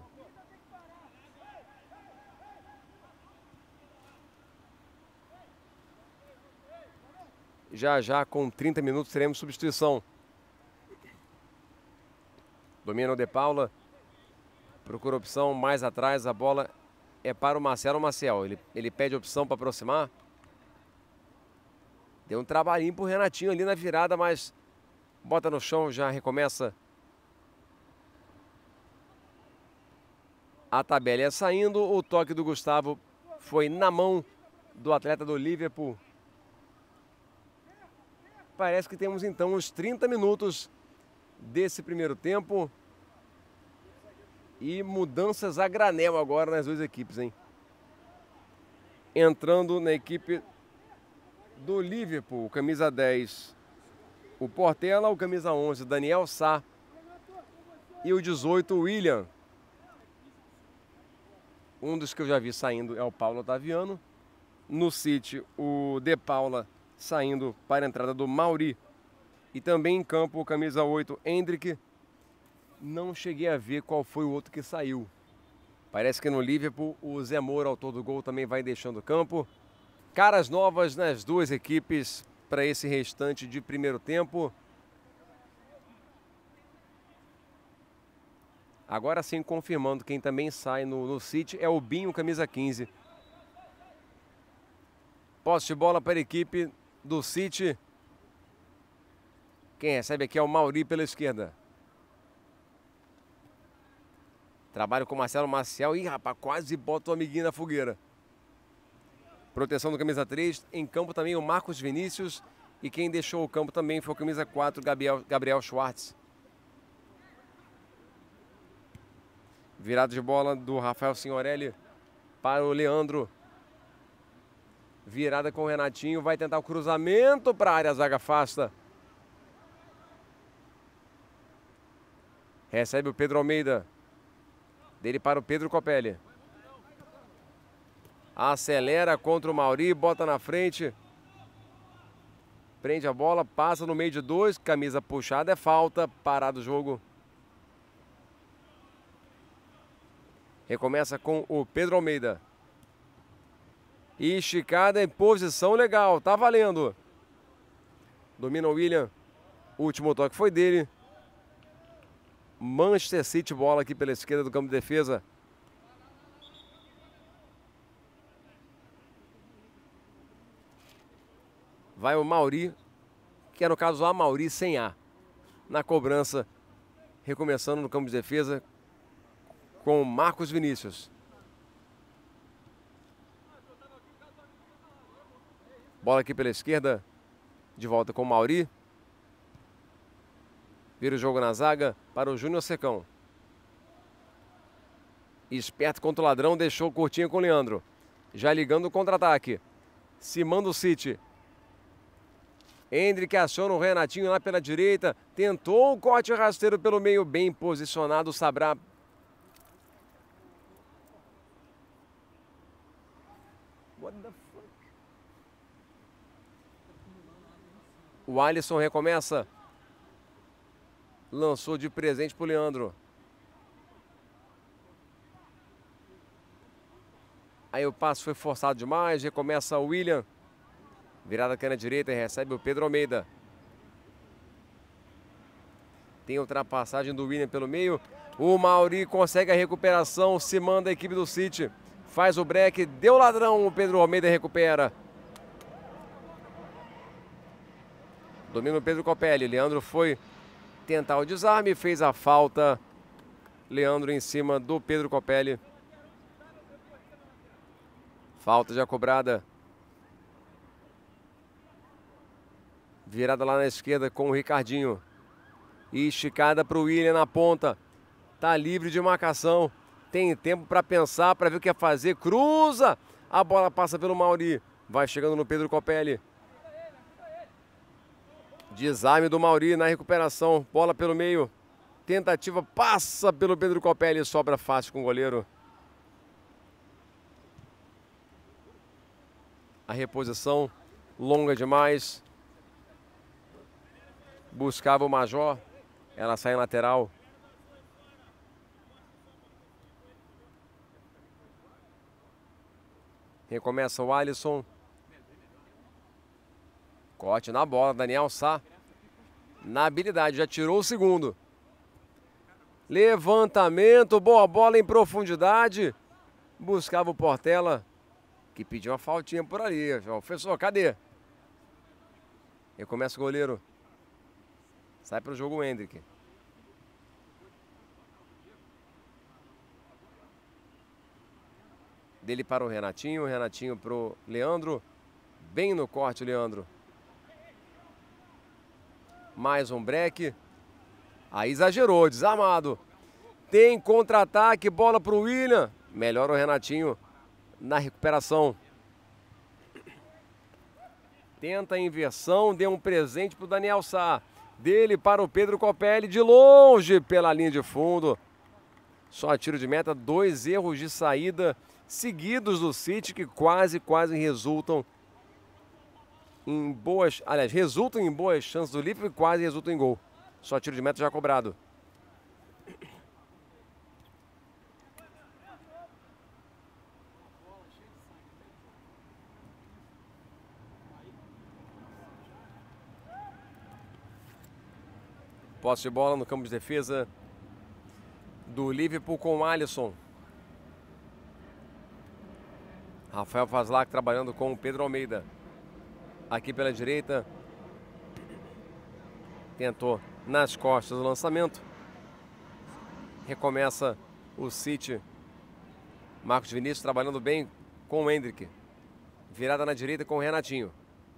Já já com trinta minutos teremos substituição. Domina o De Paula. Procura opção mais atrás. A bola é para o Marcelo Maciel. Ele, ele pede opção para aproximar. Deu um trabalhinho pro Renatinho ali na virada, mas bota no chão, já recomeça a tabela. É saindo, o toque do Gustavo foi na mão do atleta do Liverpool. Parece que temos então os trinta minutos desse primeiro tempo. E mudanças a granel agora nas duas equipes, hein? Entrando na equipe do Liverpool, camisa dez, o Portela, o camisa onze, Daniel Sá. E o dezoito, o William. Um dos que eu já vi saindo é o Paulo Otaviano. No City, o De Paula saindo para a entrada do Mauri. E também em campo, o camisa oito, Hendrick. Não cheguei a ver qual foi o outro que saiu. Parece que no Liverpool o Zé Moura, autor do gol, também vai deixando o campo. Caras novas nas duas equipes para esse restante de primeiro tempo. Agora sim, confirmando quem também sai no, no City é o Binho, camisa quinze. Posse de bola para a equipe do City. Quem recebe aqui é o Mauri pela esquerda. Trabalho com o Marcelo Maciel. Ih, rapaz, quase bota o amiguinho na fogueira. Proteção do camisa três. Em campo também o Marcos Vinícius. E quem deixou o campo também foi o camisa quatro, Gabriel, Gabriel Schwartz. Virada de bola do Rafael Signorelli para o Leandro. Virada com o Renatinho. Vai tentar o cruzamento para a área. A zaga afasta. Recebe o Pedro Almeida. Dele para o Pedro Copelli. Acelera contra o Mauri, bota na frente. Prende a bola, passa no meio de dois. Camisa puxada, é falta. Parado o jogo. Recomeça com o Pedro Almeida. Esticada em posição legal, tá valendo. Domina o William. O último toque foi dele. Manchester City, bola aqui pela esquerda do campo de defesa. Vai o Mauri, que é no caso a Mauri sem A. Na cobrança, recomeçando no campo de defesa com o Marcos Vinícius. Bola aqui pela esquerda, de volta com o Mauri. Vira o jogo na zaga para o Júnior Secão. Esperto contra o ladrão, deixou curtinho com o Leandro. Já ligando o contra-ataque. Se manda o City. Hendrick aciona o Renatinho lá pela direita. Tentou o corte rasteiro pelo meio, bem posicionado o Sabrá. What the fuck? O Alisson recomeça. Lançou de presente para o Leandro. Aí o passe foi forçado demais. Recomeça o William. Virada aqui na direita e recebe o Pedro Almeida. Tem ultrapassagem do William pelo meio. O Mauri consegue a recuperação. Se manda a equipe do City. Faz o break. Deu ladrão. O Pedro Almeida recupera. Domina o Pedro Copelli. Leandro foi tentar o desarme, fez a falta. Leandro em cima do Pedro Copelli. Falta já cobrada. Virada lá na esquerda com o Ricardinho. E esticada para o William na ponta. Tá livre de marcação. Tem tempo para pensar, para ver o que é fazer. Cruza! A bola passa pelo Mauri. Vai chegando no Pedro Copelli. Desarme do Mauri na recuperação. Bola pelo meio. Tentativa passa pelo Pedro Copelli. Sobra fácil com o goleiro. A reposição longa demais. Buscava o Major. Ela sai em lateral. Recomeça o Alisson. Corte na bola, Daniel Sá. Na habilidade, já tirou o segundo. Levantamento, boa bola em profundidade. Buscava o Portela, que pediu uma faltinha por ali. Professor, cadê? Recomeça o goleiro. Sai para o jogo o Hendrick. Dele para o Renatinho, o Renatinho para o Leandro. Bem no corte o Leandro. Mais um break. Aí exagerou, desarmado. Tem contra-ataque, bola para o William. Melhora o Renatinho na recuperação. Tenta a inversão, deu um presente para o Daniel Sá. Dele para o Pedro Copelli, de longe pela linha de fundo. Só tiro de meta, dois erros de saída seguidos do City que quase, quase resultam em boas... Aliás, resultam em boas chances do Liverpool e quase resultam em gol. Só tiro de meta já cobrado. Posse de bola no campo de defesa do Liverpool com o Alisson. Rafael Fazlac trabalhando com o Pedro Almeida. Aqui pela direita. Tentou nas costas o lançamento. Recomeça o City. Marcos Vinícius trabalhando bem com o Hendrick. Virada na direita com o Renatinho.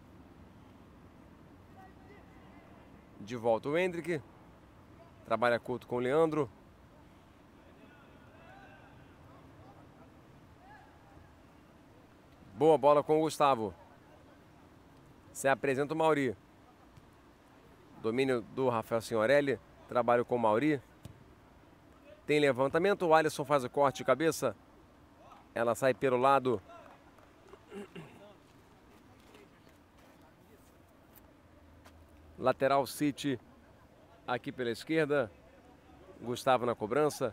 De volta o Hendrick. Trabalha curto com o Leandro. Boa bola com o Gustavo. Se apresenta o Mauri. Domínio do Rafael Signorelli. Trabalho com o Mauri. Tem levantamento. O Alisson faz o corte de cabeça. Ela sai pelo lado. Lateral City. Aqui pela esquerda. Gustavo na cobrança.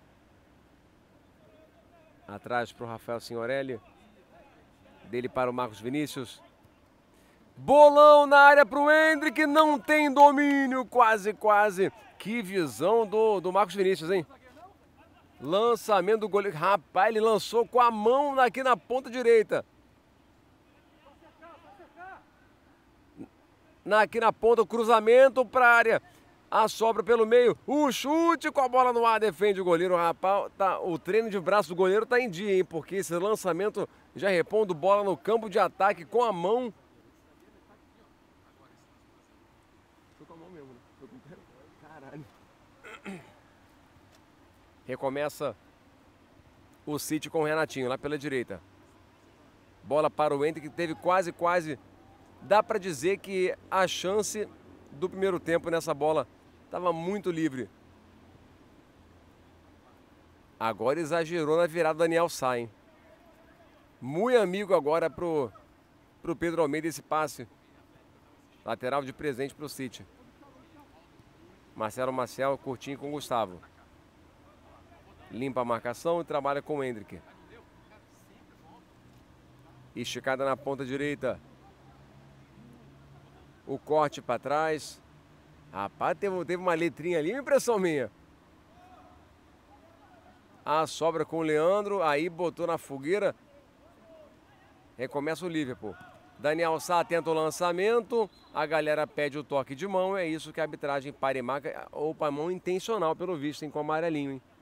Atrás para o Rafael Signorelli. Dele para o Marcos Vinícius. Bolão na área para o Hendrick. Não tem domínio. Quase, quase. Que visão do, do Marcos Vinícius, hein? Lançamento do goleiro. Rapaz, ele lançou com a mão aqui na ponta direita. Na, aqui na ponta, o cruzamento para a área. A sobra pelo meio. O chute com a bola no ar. Defende o goleiro. Rapaz, tá, o treino de braço do goleiro tá em dia, hein? Porque esse lançamento já repondo bola no campo de ataque com a mão. Foi com a mão mesmo, né? Foi com o pé. Caralho. Recomeça o City com o Renatinho lá pela direita. Bola para o Hendrick que teve quase, quase. Dá para dizer que a chance do primeiro tempo nessa bola estava muito livre. Agora exagerou na virada do Daniel Sá, hein? Muito amigo agora pro, pro Pedro Almeida esse passe. Lateral de presente pro City. Marcelo Maciel curtinho com o Gustavo. Limpa a marcação e trabalha com o Hendrick. Esticada na ponta direita. O corte para trás. Rapaz, teve, teve uma letrinha ali, impressão minha. A sobra com o Leandro. Aí botou na fogueira. Recomeça o Liverpool. Daniel Sá tenta o lançamento. A galera pede o toque de mão. É isso que a arbitragem para e marca. Ou para mão intencional, pelo visto, hein, com o amarelinho, hein?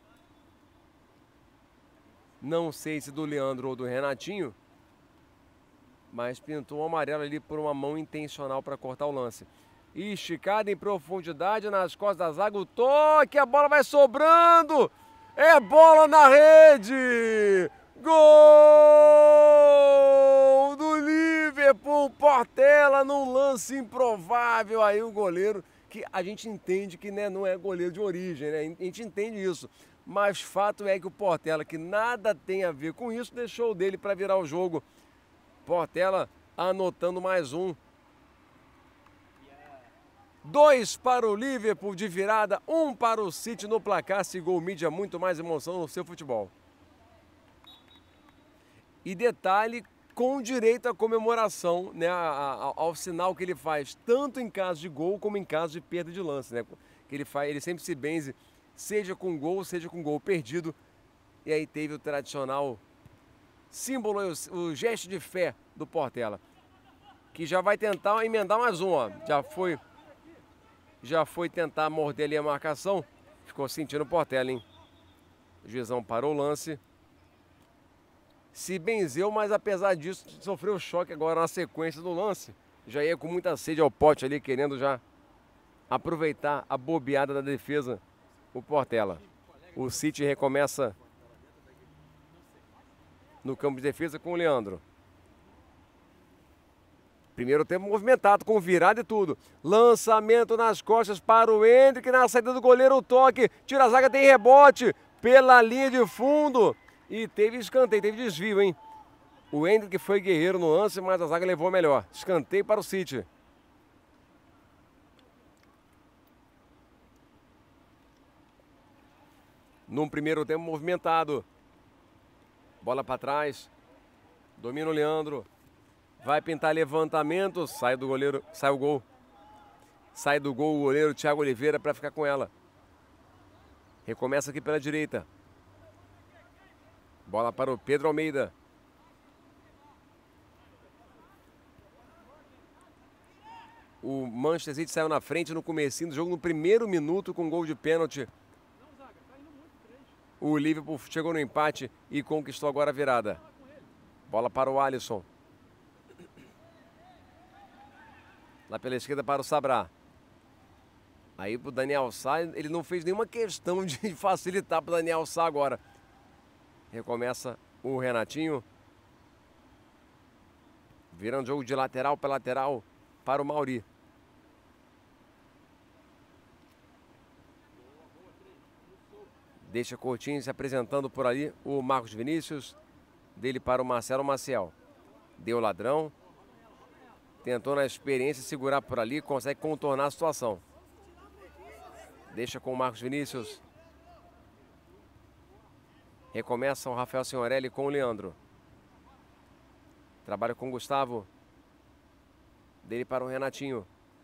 Não sei se do Leandro ou do Renatinho. Mas pintou o amarelo ali por uma mão intencional para cortar o lance. Esticada em profundidade nas costas da zaga. O toque, a bola vai sobrando. É bola na rede. Gol do Liverpool. Portela num lance improvável. Aí o goleiro, que a gente entende que, né, não é goleiro de origem, né? A gente entende isso. Mas fato é que o Portela, que nada tem a ver com isso, deixou o dele para virar o jogo. Portela anotando mais um. Dois para o Liverpool de virada, um para o City no placar. Se gol mídia, muito mais emoção no seu futebol. E detalhe, com direito à comemoração, né, a, a, ao sinal que ele faz, tanto em caso de gol como em caso de perda de lance, né? Que ele faz, ele sempre se benze, seja com gol, seja com gol perdido. E aí teve o tradicional símbolo, o, o gesto de fé do Portela, que que já vai tentar emendar mais um, ó. Já foi, já foi tentar morder ali a marcação. Ficou sentindo o Portela, hein? O juizão parou o lance. Se benzeu, mas apesar disso, sofreu choque agora na sequência do lance. Já ia com muita sede ao pote ali, querendo já aproveitar a bobeada da defesa, o Portela. O City recomeça no campo de defesa com o Leandro. Primeiro tempo movimentado, com virada e tudo. Lançamento nas costas para o Hendrick, na saída do goleiro, o toque. Tira a zaga, tem rebote pela linha de fundo. E teve escanteio, teve desvio, hein? O Hendrick foi guerreiro no lance, mas a zaga levou melhor. Escanteio para o City. Num primeiro tempo movimentado. Bola para trás. Domina o Leandro. Vai pintar levantamento. Sai do goleiro. Sai o gol. Sai do gol o goleiro Thiago Oliveira para ficar com ela. Recomeça aqui pela direita. Bola para o Pedro Almeida. O Manchester City saiu na frente no comecinho do jogo, no primeiro minuto, com gol de pênalti. O Liverpool chegou no empate e conquistou agora a virada. Bola para o Alisson. Lá pela esquerda para o Sabrá. Aí para o Daniel Sá, ele não fez nenhuma questão de facilitar para o Daniel Sá agora. Recomeça o Renatinho. Virando jogo de lateral para lateral para o Mauri. Deixa Coutinho se apresentando por ali. O Marcos Vinícius. Dele para o Marcelo Maciel. Deu ladrão. Tentou na experiência segurar por ali. Consegue contornar a situação. Deixa com o Marcos Vinícius. Recomeça o Rafael Signorelli com o Leandro. Trabalha com o Gustavo. Dele para o Renatinho.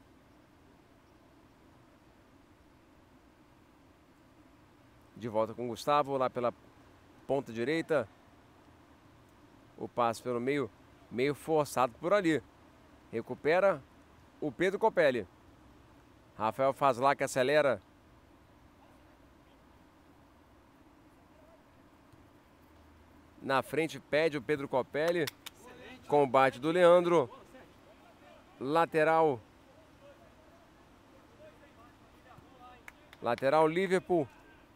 De volta com o Gustavo, lá pela ponta direita. O passe pelo meio, meio forçado por ali. Recupera o Pedro Copelli. Rafael faz lá que acelera. Na frente pede o Pedro Copelli. Combate do Leandro. Lateral. Lateral Liverpool.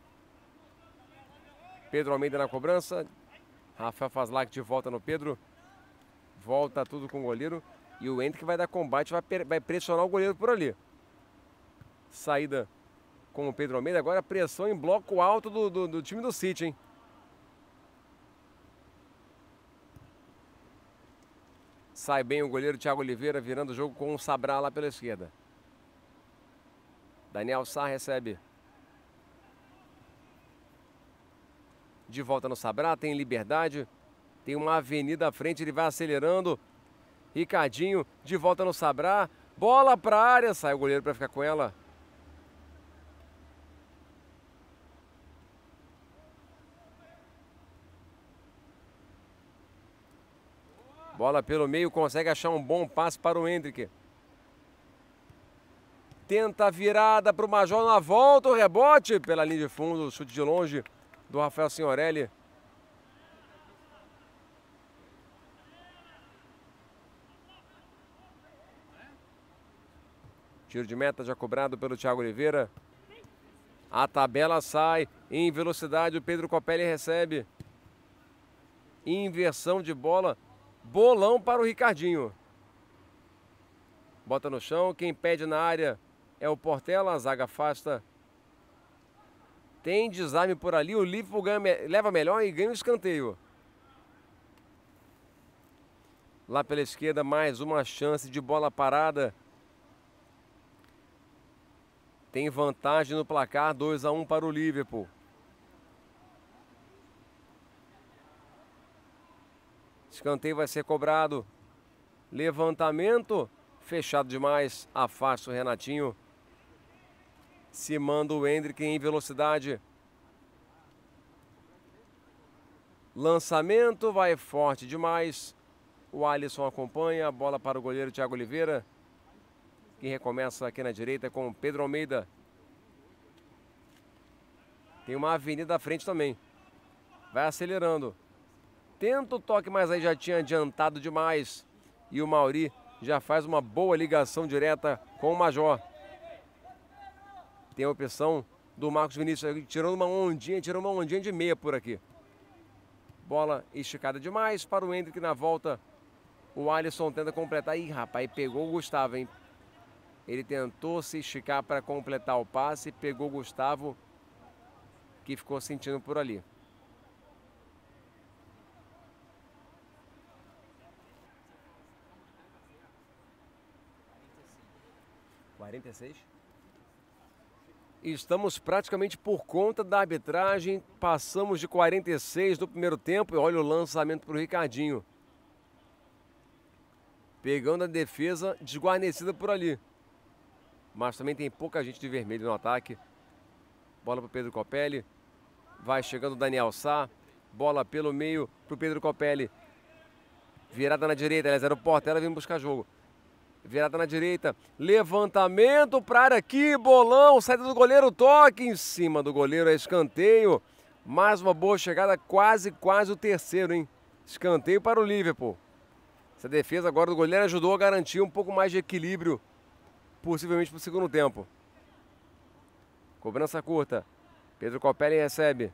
Pedro Almeida na cobrança. Rafael Fazlac de volta no Pedro. Volta tudo com o goleiro. E o Hendrick vai dar combate, vai, vai pressionar o goleiro por ali. Saída com o Pedro Almeida. Agora pressão em bloco alto do, do, do time do City, hein? Sai bem o goleiro Thiago Oliveira, virando o jogo com o Sabrá lá pela esquerda. Daniel Sá recebe. De volta no Sabrá, tem liberdade. Tem uma avenida à frente, ele vai acelerando. Ricardinho, de volta no Sabrá. Bola para a área, sai o goleiro para ficar com ela. Bola pelo meio, consegue achar um bom passe para o Hendrick. Tenta a virada para o Major na volta, o rebote pela linha de fundo, chute de longe do Rafael Signorelli. Tiro de meta já cobrado pelo Thiago Oliveira. A tabela sai em velocidade, o Pedro Copelli recebe. Inversão de bola. Bolão para o Ricardinho. Bota no chão, quem pede na área é o Portela, a zaga afasta. Tem desarme por ali, o Liverpool ganha, leva melhor e ganha o escanteio. Lá pela esquerda, mais uma chance de bola parada. Tem vantagem no placar, dois a um para o Liverpool. Escanteio vai ser cobrado. Levantamento. Fechado demais. Afasta o Renatinho. Se manda o Hendrick em velocidade. Lançamento. Vai forte demais. O Alisson acompanha, a bola para o goleiro Thiago Oliveira, que recomeça aqui na direita com o Pedro Almeida. Tem uma avenida à frente também. Vai acelerando. Tenta o toque, mas aí já tinha adiantado demais. E o Mauri já faz uma boa ligação direta com o Major. Tem a opção do Marcos Vinícius, tirando uma ondinha, tirando uma ondinha de meia por aqui. Bola esticada demais para o Hendrick na volta. O Alisson tenta completar. Ih, rapaz, pegou o Gustavo, hein? Ele tentou se esticar para completar o passe, pegou o Gustavo, que ficou sentindo por ali. quarenta e seis. Estamos praticamente por conta da arbitragem. Passamos de quarenta e seis do primeiro tempo. E olha o lançamento para o Ricardinho. Pegando a defesa desguarnecida por ali. Mas também tem pouca gente de vermelho no ataque. Bola para o Pedro Copelli. Vai chegando o Daniel Sá. Bola pelo meio para o Pedro Copelli. Virada na direita. Aliás, era o Portela, vem buscar jogo. Virada na direita, levantamento para área aqui, bolão, saída do goleiro, toque em cima do goleiro, é escanteio. Mais uma boa chegada, quase, quase o terceiro, hein? Escanteio para o Liverpool. Essa defesa agora do goleiro ajudou a garantir um pouco mais de equilíbrio, possivelmente para o segundo tempo. Cobrança curta, Pedro Copelli recebe.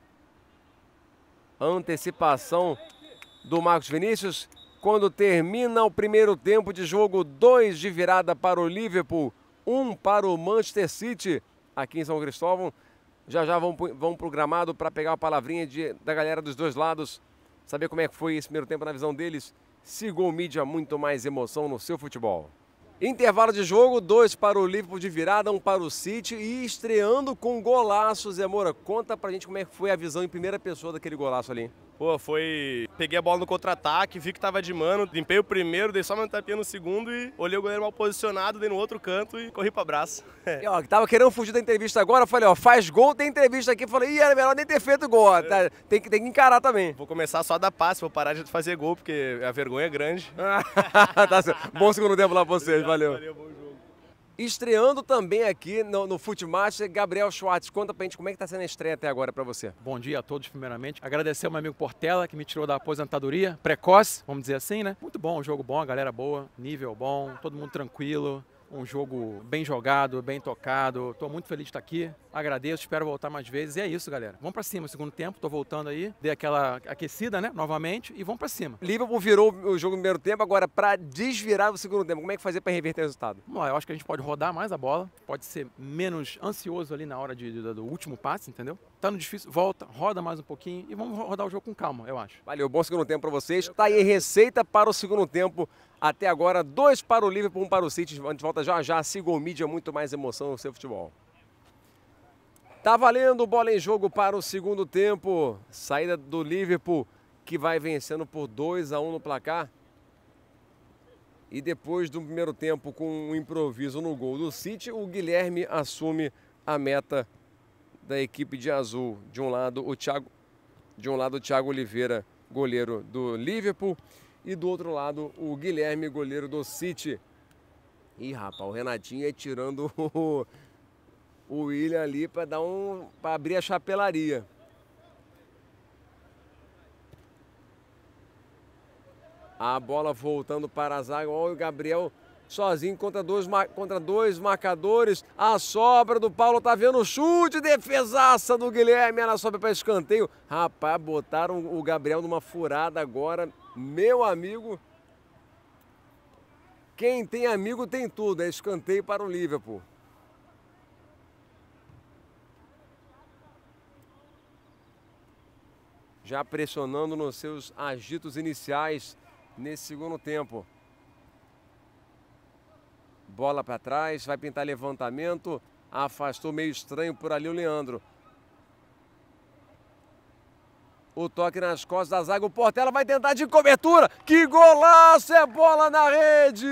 Antecipação do Marcos Vinícius. Quando termina o primeiro tempo de jogo, dois de virada para o Liverpool, um para o Manchester City, aqui em São Cristóvão. Já já vão, vão para o gramado para pegar a palavrinha de, da galera dos dois lados, saber como é que foi esse primeiro tempo na visão deles. Sigol Mídia, muito mais emoção no seu futebol. Intervalo de jogo, dois para o Liverpool de virada, um para o City e estreando com golaço. Zé Moura, conta pra gente como é que foi a visão em primeira pessoa daquele golaço ali. Pô, foi... Peguei a bola no contra-ataque, vi que tava de mano, limpei o primeiro, dei só uma tapinha no segundo e olhei o goleiro mal posicionado, dei no outro canto e corri pra braço. E, ó, tava querendo fugir da entrevista agora, falei, ó, faz gol, tem entrevista aqui. Falei, ih, era melhor nem ter feito gol, ó, tá, tem, que, tem que encarar também. Vou começar só a dar passe, vou parar de fazer gol, porque a vergonha é grande. Tá certo. Bom segundo tempo lá pra vocês, valeu. Valeu, bom jogo. Estreando também aqui no, no Footmaster, Gabriel Schwartz. Conta pra gente como é que tá sendo a estreia até agora pra você. Bom dia a todos, primeiramente. Agradecer ao meu amigo Portela, que me tirou da aposentadoria precoce, vamos dizer assim, né? Muito bom, um jogo bom, a galera boa, nível bom, todo mundo tranquilo. Um jogo bem jogado, bem tocado. Estou muito feliz de estar aqui. Agradeço, espero voltar mais vezes. E é isso, galera. Vamos para cima, segundo tempo. Estou voltando aí. Dei aquela aquecida, né? Novamente. E vamos para cima. Liverpool virou o jogo no primeiro tempo. Agora, para desvirar o segundo tempo, como é que fazer para reverter o resultado? Vamos lá, eu acho que a gente pode rodar mais a bola. Pode ser menos ansioso ali na hora de, de, do último passe, entendeu? Tá no difícil, volta, roda mais um pouquinho. E vamos rodar o jogo com calma, eu acho. Valeu, bom segundo tempo para vocês. Tá aí receita para o segundo tempo. Até agora, dois para o Liverpool, um para o City. A gente volta já já. Sigol Mídia, muito mais emoção no seu futebol. Tá valendo, bola em jogo para o segundo tempo. Saída do Liverpool, que vai vencendo por dois a um no placar. E depois do primeiro tempo, com um improviso no gol do City, o Guilherme assume a meta da equipe de azul. De um lado, o Thiago, de um lado, o Thiago Oliveira, goleiro do Liverpool. E do outro lado, o Guilherme, goleiro do City. Ih, rapaz, o Renatinho é tirando o, o William ali para dar um, para abrir a chapelaria. A bola voltando para a zaga. Olha o Gabriel sozinho contra dois, contra dois marcadores. A sobra do Paulo, tá vendo o chute, defesaça do Guilherme. Ela sobe para escanteio. Rapaz, botaram o Gabriel numa furada agora. Meu amigo, quem tem amigo tem tudo, é escanteio para o Liverpool. Já pressionando nos seus agitos iniciais nesse segundo tempo. Bola para trás, vai pintar levantamento, afastou meio estranho por ali o Leandro. O toque nas costas da zaga, o Portela vai tentar de cobertura. Que golaço, é bola na rede!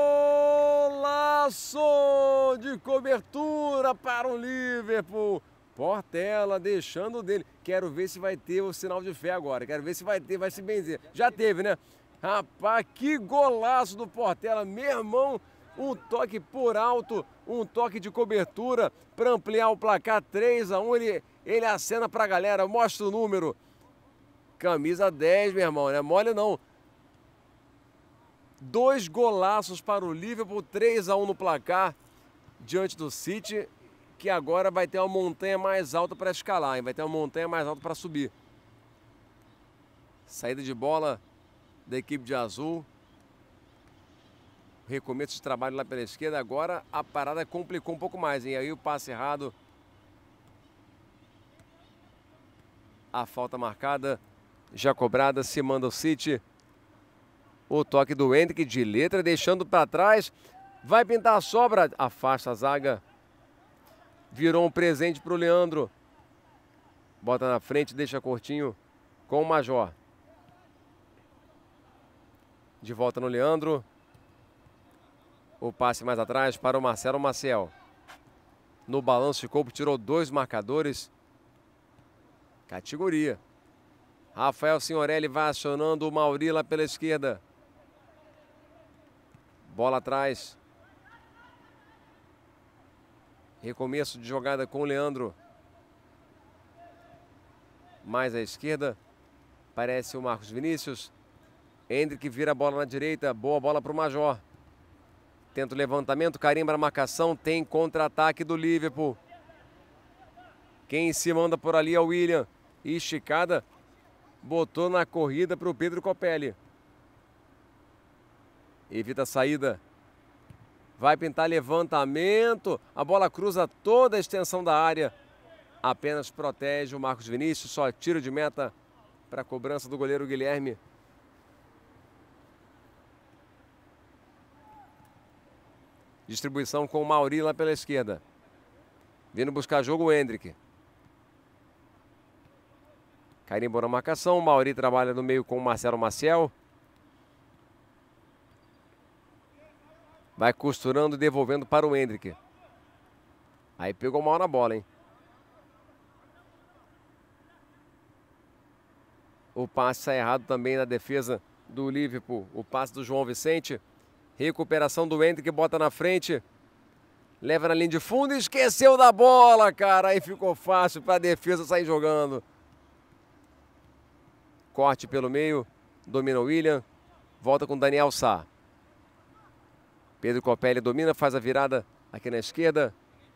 Golaço de cobertura para o Liverpool. Portela deixando dele. Quero ver se vai ter o sinal de fé agora. Quero ver se vai ter, vai se benzer. Já teve, né? Rapaz, que golaço do Portela. Meu irmão, um toque por alto, um toque de cobertura para ampliar o placar três a um. Ele, ele acena para a galera, mostra o número. Camisa dez, meu irmão, não é mole não. Dois golaços para o Liverpool, três a um no placar diante do City, que agora vai ter uma montanha mais alta para escalar, hein? Vai ter uma montanha mais alta para subir. Saída de bola da equipe de azul. Recomeço de trabalho lá pela esquerda. Agora a parada complicou um pouco mais, hein? Aí o passe errado. A falta marcada, já cobrada, se manda o City. O toque do Hendrick de letra, deixando para trás. Vai pintar a sobra, afasta a zaga. Virou um presente para o Leandro. Bota na frente, deixa curtinho com o Major. De volta no Leandro. O passe mais atrás para o Marcelo Maciel. No balanço ficou, tirou dois marcadores. Categoria. Rafael Signorelli vai acionando o Mauri lá pela esquerda. Bola atrás. Recomeço de jogada com o Leandro. Mais à esquerda. Parece o Marcos Vinícius. Hendrick vira a bola na direita. Boa bola para o Major. Tenta o levantamento. Carimba a marcação. Tem contra-ataque do Liverpool. Quem se manda por ali é o William. Esticada. Botou na corrida para o Pedro Copelli. Evita a saída. Vai pintar levantamento. A bola cruza toda a extensão da área. Apenas protege o Marcos Vinícius. Só tiro de meta para a cobrança do goleiro Guilherme. Distribuição com o Mauri lá pela esquerda. Vindo buscar jogo o Hendrick. Carimbou na marcação. O Mauri trabalha no meio com o Marcelo Maciel. Vai costurando e devolvendo para o Hendrick. Aí pegou mal na bola, hein? O passe sai errado também na defesa do Liverpool. O passe do João Vicente. Recuperação do Hendrick, bota na frente. Leva na linha de fundo e esqueceu da bola, cara. Aí ficou fácil para a defesa sair jogando. Corte pelo meio. Domina o William. Volta com Daniel Sá. Pedro Copelli domina, faz a virada aqui na esquerda.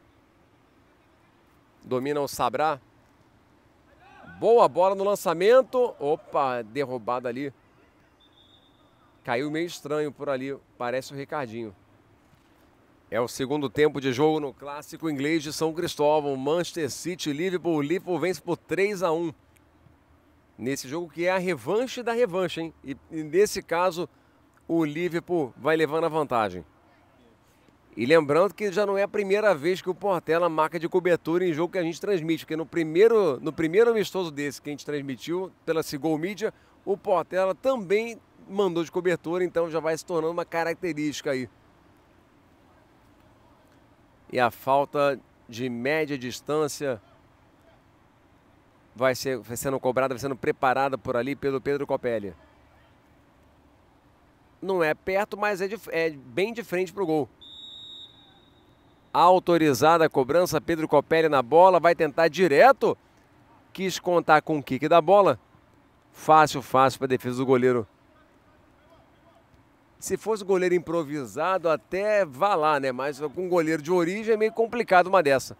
Domina o Sabrá. Boa bola no lançamento. Opa, derrubada ali. Caiu meio estranho por ali, parece o Ricardinho. É o segundo tempo de jogo no clássico inglês de São Cristóvão. Manchester City, Liverpool. O Liverpool vence por três a um. Nesse jogo que é a revanche da revanche, hein? E, e nesse caso, o Liverpool vai levando a vantagem. E lembrando que já não é a primeira vez que o Portela marca de cobertura em jogo que a gente transmite. Porque no primeiro, no primeiro amistoso desse que a gente transmitiu pela Seagull Media, o Portela também mandou de cobertura, então já vai se tornando uma característica aí. E a falta de média distância vai, ser, vai sendo cobrada, vai sendo preparada por ali pelo Pedro Copelli. Não é perto, mas é, de, é bem de frente para o gol. Autorizada a cobrança, Pedro Copelli na bola, vai tentar direto. Quis contar com o kick da bola. Fácil, fácil para a defesa do goleiro. Se fosse goleiro improvisado, até vá lá, né? Mas com goleiro de origem é meio complicado uma dessa.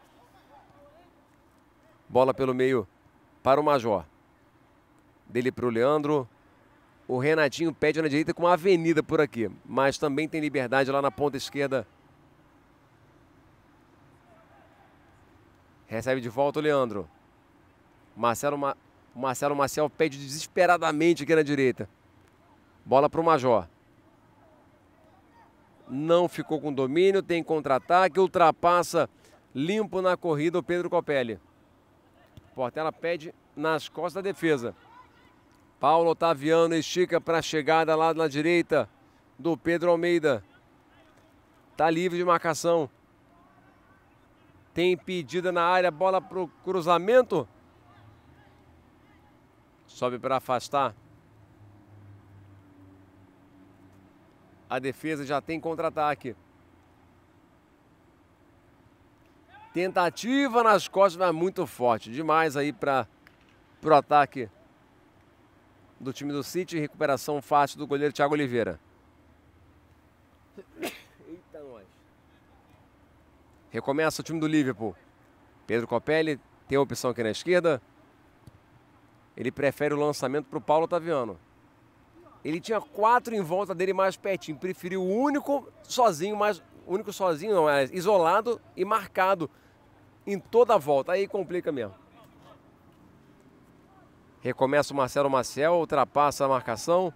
Bola pelo meio para o Major. Dele para o Leandro. O Renatinho pede na direita com uma avenida por aqui. Mas também tem liberdade lá na ponta esquerda. Recebe de volta o Leandro. Marcelo, Ma... Marcelo Maciel pede desesperadamente aqui na direita. Bola para o Major. Não ficou com domínio, tem contra-ataque, ultrapassa limpo na corrida o Pedro Copelli. Portela pede nas costas da defesa. Paulo Otaviano estica para a chegada lá na direita do Pedro Almeida. Está livre de marcação. Tem pedida na área, bola para o cruzamento. Sobe para afastar. A defesa já tem contra-ataque. Tentativa nas costas, mas muito forte. Demais aí para o ataque do time do City. Recuperação fácil do goleiro Thiago Oliveira. Eita, nós. Recomeça o time do Liverpool. Pedro Copelli tem a opção aqui na esquerda. Ele prefere o lançamento para o Paulo Ottaviano. Ele tinha quatro em volta dele mais pertinho. Preferiu o único sozinho, mais único sozinho não, é isolado e marcado em toda a volta. Aí complica mesmo. Recomeça o Marcelo Maciel, ultrapassa a marcação.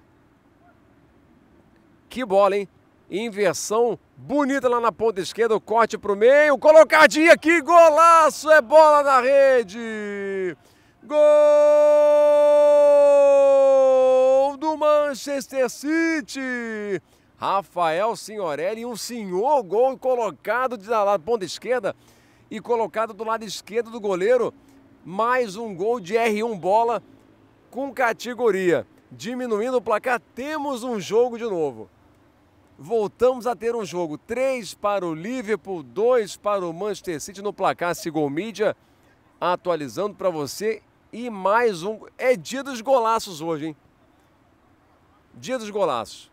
Que bola, hein? Inversão bonita lá na ponta esquerda, o corte para o meio, colocadinha aqui, golaço, é bola na rede. Gol do Manchester City. Rafael Signorelli, um senhor gol colocado de lá na ponta esquerda e colocado do lado esquerdo do goleiro. Mais um gol de R um bola com categoria. Diminuindo o placar, temos um jogo de novo. Voltamos a ter um jogo. três para o Liverpool, dois para o Manchester City no placar Sigol Mídia. Atualizando para você. E mais um. É dia dos golaços hoje, hein? Dia dos golaços.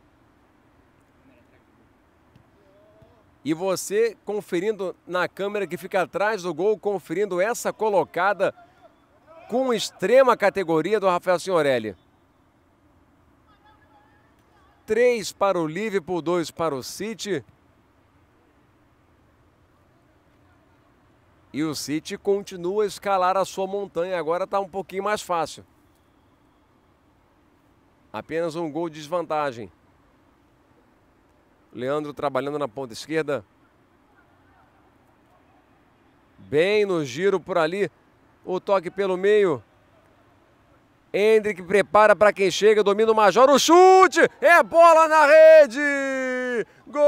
E você conferindo na câmera que fica atrás do gol, conferindo essa colocada com extrema categoria do Rafael Signorelli. três para o Liverpool, dois para o City. E o City continua a escalar a sua montanha. Agora está um pouquinho mais fácil. Apenas um gol de desvantagem. Leandro trabalhando na ponta esquerda. Bem no giro por ali. O toque pelo meio. Hendrick prepara para quem chega, domina o Major, o chute, é bola na rede! Gol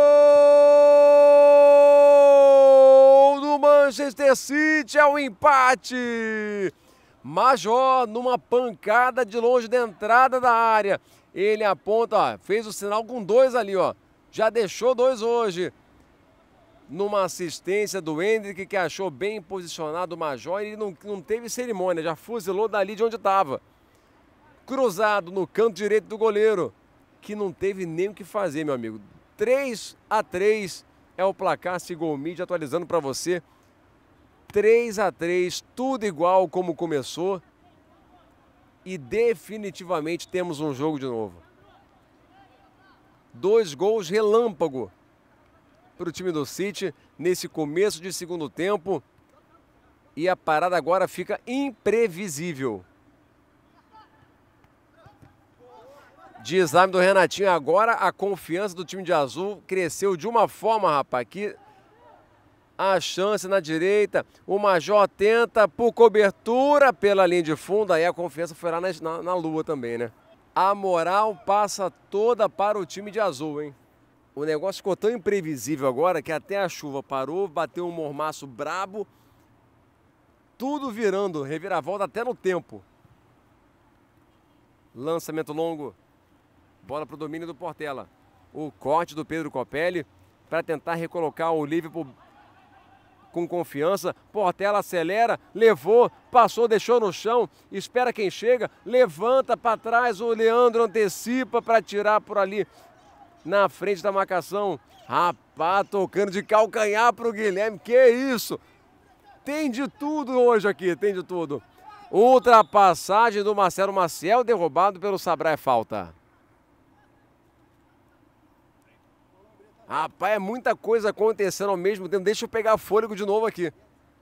do Manchester City, é o empate! Major numa pancada de longe da entrada da área. Ele aponta, ó, fez o sinal com dois ali, ó. Já deixou dois hoje. Numa assistência do Hendrick, que achou bem posicionado o Major, e ele não, não teve cerimônia, já fuzilou dali de onde estava. Cruzado no canto direito do goleiro, que não teve nem o que fazer, meu amigo. três a três é o placar, Sigol Mídia atualizando para você. três a três, tudo igual como começou. E definitivamente temos um jogo de novo. Dois gols relâmpago para o time do City nesse começo de segundo tempo. E a parada agora fica imprevisível. Desarme do Renatinho. Agora a confiança do time de azul cresceu de uma forma, rapaz, que a chance na direita. O Major tenta por cobertura pela linha de fundo. Aí a confiança foi lá na, na, na lua também, né? A moral passa toda para o time de azul, hein? O negócio ficou tão imprevisível agora que até a chuva parou, bateu um mormaço brabo. Tudo virando, reviravolta até no tempo. Lançamento longo. Bola para o domínio do Portela. O corte do Pedro Copelli para tentar recolocar o Liverpool com confiança. Portela acelera, levou, passou, deixou no chão. Espera quem chega, levanta para trás. O Leandro antecipa para tirar por ali na frente da marcação. Rapaz, tocando de calcanhar para o Guilherme. Que isso? Tem de tudo hoje aqui, tem de tudo. Ultrapassagem do Marcelo Maciel, derrubado pelo Sabra, é falta. Rapaz, é muita coisa acontecendo ao mesmo tempo. Deixa eu pegar fôlego de novo aqui.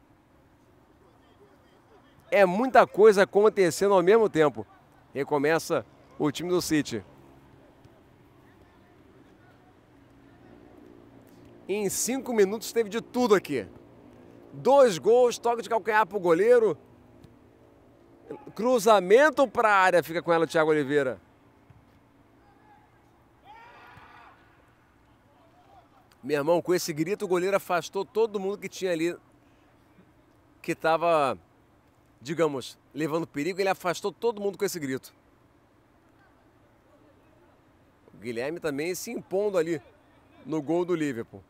É muita coisa acontecendo ao mesmo tempo. Recomeça o time do City. Em cinco minutos teve de tudo aqui. Dois gols, toque de calcanhar para o goleiro. Cruzamento para a área, fica com ela o Thiago Oliveira. Meu irmão, com esse grito, o goleiro afastou todo mundo que tinha ali, que estava, digamos, levando perigo. Ele afastou todo mundo com esse grito. O Guilherme também se impondo ali no gol do Liverpool.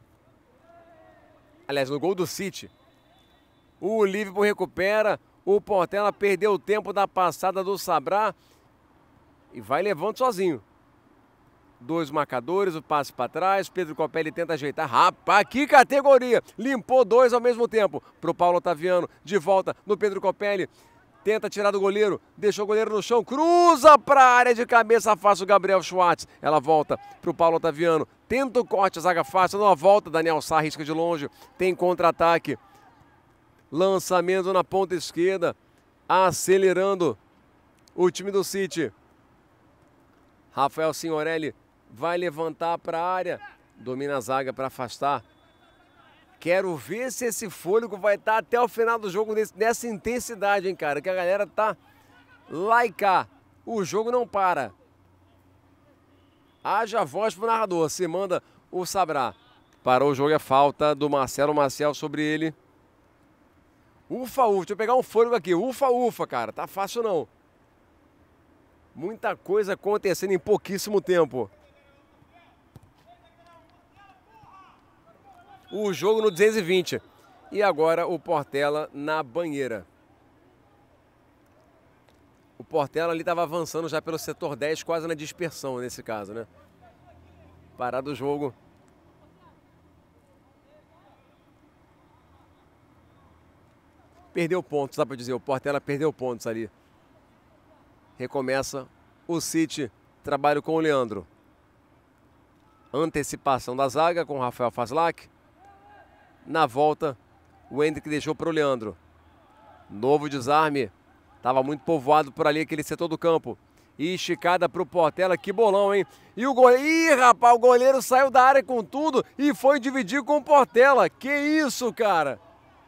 Aliás, no gol do City. O Liverpool recupera. O Portela perdeu o tempo da passada do Sabrá e vai levando sozinho. Dois marcadores, o passe para trás. Pedro Copelli tenta ajeitar. Rapaz, que categoria! Limpou dois ao mesmo tempo. Para o Paulo Otaviano. De volta no Pedro Copelli. Tenta tirar do goleiro. Deixou o goleiro no chão. Cruza para a área de cabeça. Afasta o Gabriel Schwartz. Ela volta para o Paulo Otaviano. Tenta o corte. A zaga fácil. Numa volta. Daniel Sá risca de longe. Tem contra-ataque. Lançamento na ponta esquerda. Acelerando o time do City. Rafael Signorelli vai levantar para a área. Domina a zaga para afastar. Quero ver se esse fôlego vai estar até o final do jogo nessa intensidade, hein, cara? Que a galera tá lá e cá. O jogo não para. Haja voz pro narrador. Se manda o Sabrá. Parou o jogo, é falta do Marcelo Maciel sobre ele. Ufa, ufa. Deixa eu pegar um fôlego aqui. Ufa, ufa, cara. Tá fácil não. Muita coisa acontecendo em pouquíssimo tempo. O jogo no duzentos e vinte. E agora o Portela na banheira. O Portela ali estava avançando já pelo setor dez, quase na dispersão nesse caso, né? Parado o jogo. Perdeu pontos, dá para dizer. O Portela perdeu pontos ali. Recomeça o City. Trabalho com o Leandro. Antecipação da zaga com o Rafael Faslak. Na volta, o Hendrick deixou para o Leandro. Novo desarme. Estava muito povoado por ali aquele setor do campo. E esticada para o Portela. Que bolão, hein? E o goleiro... Ih, rapaz, o goleiro saiu da área com tudo e foi dividir com o Portela. Que isso, cara?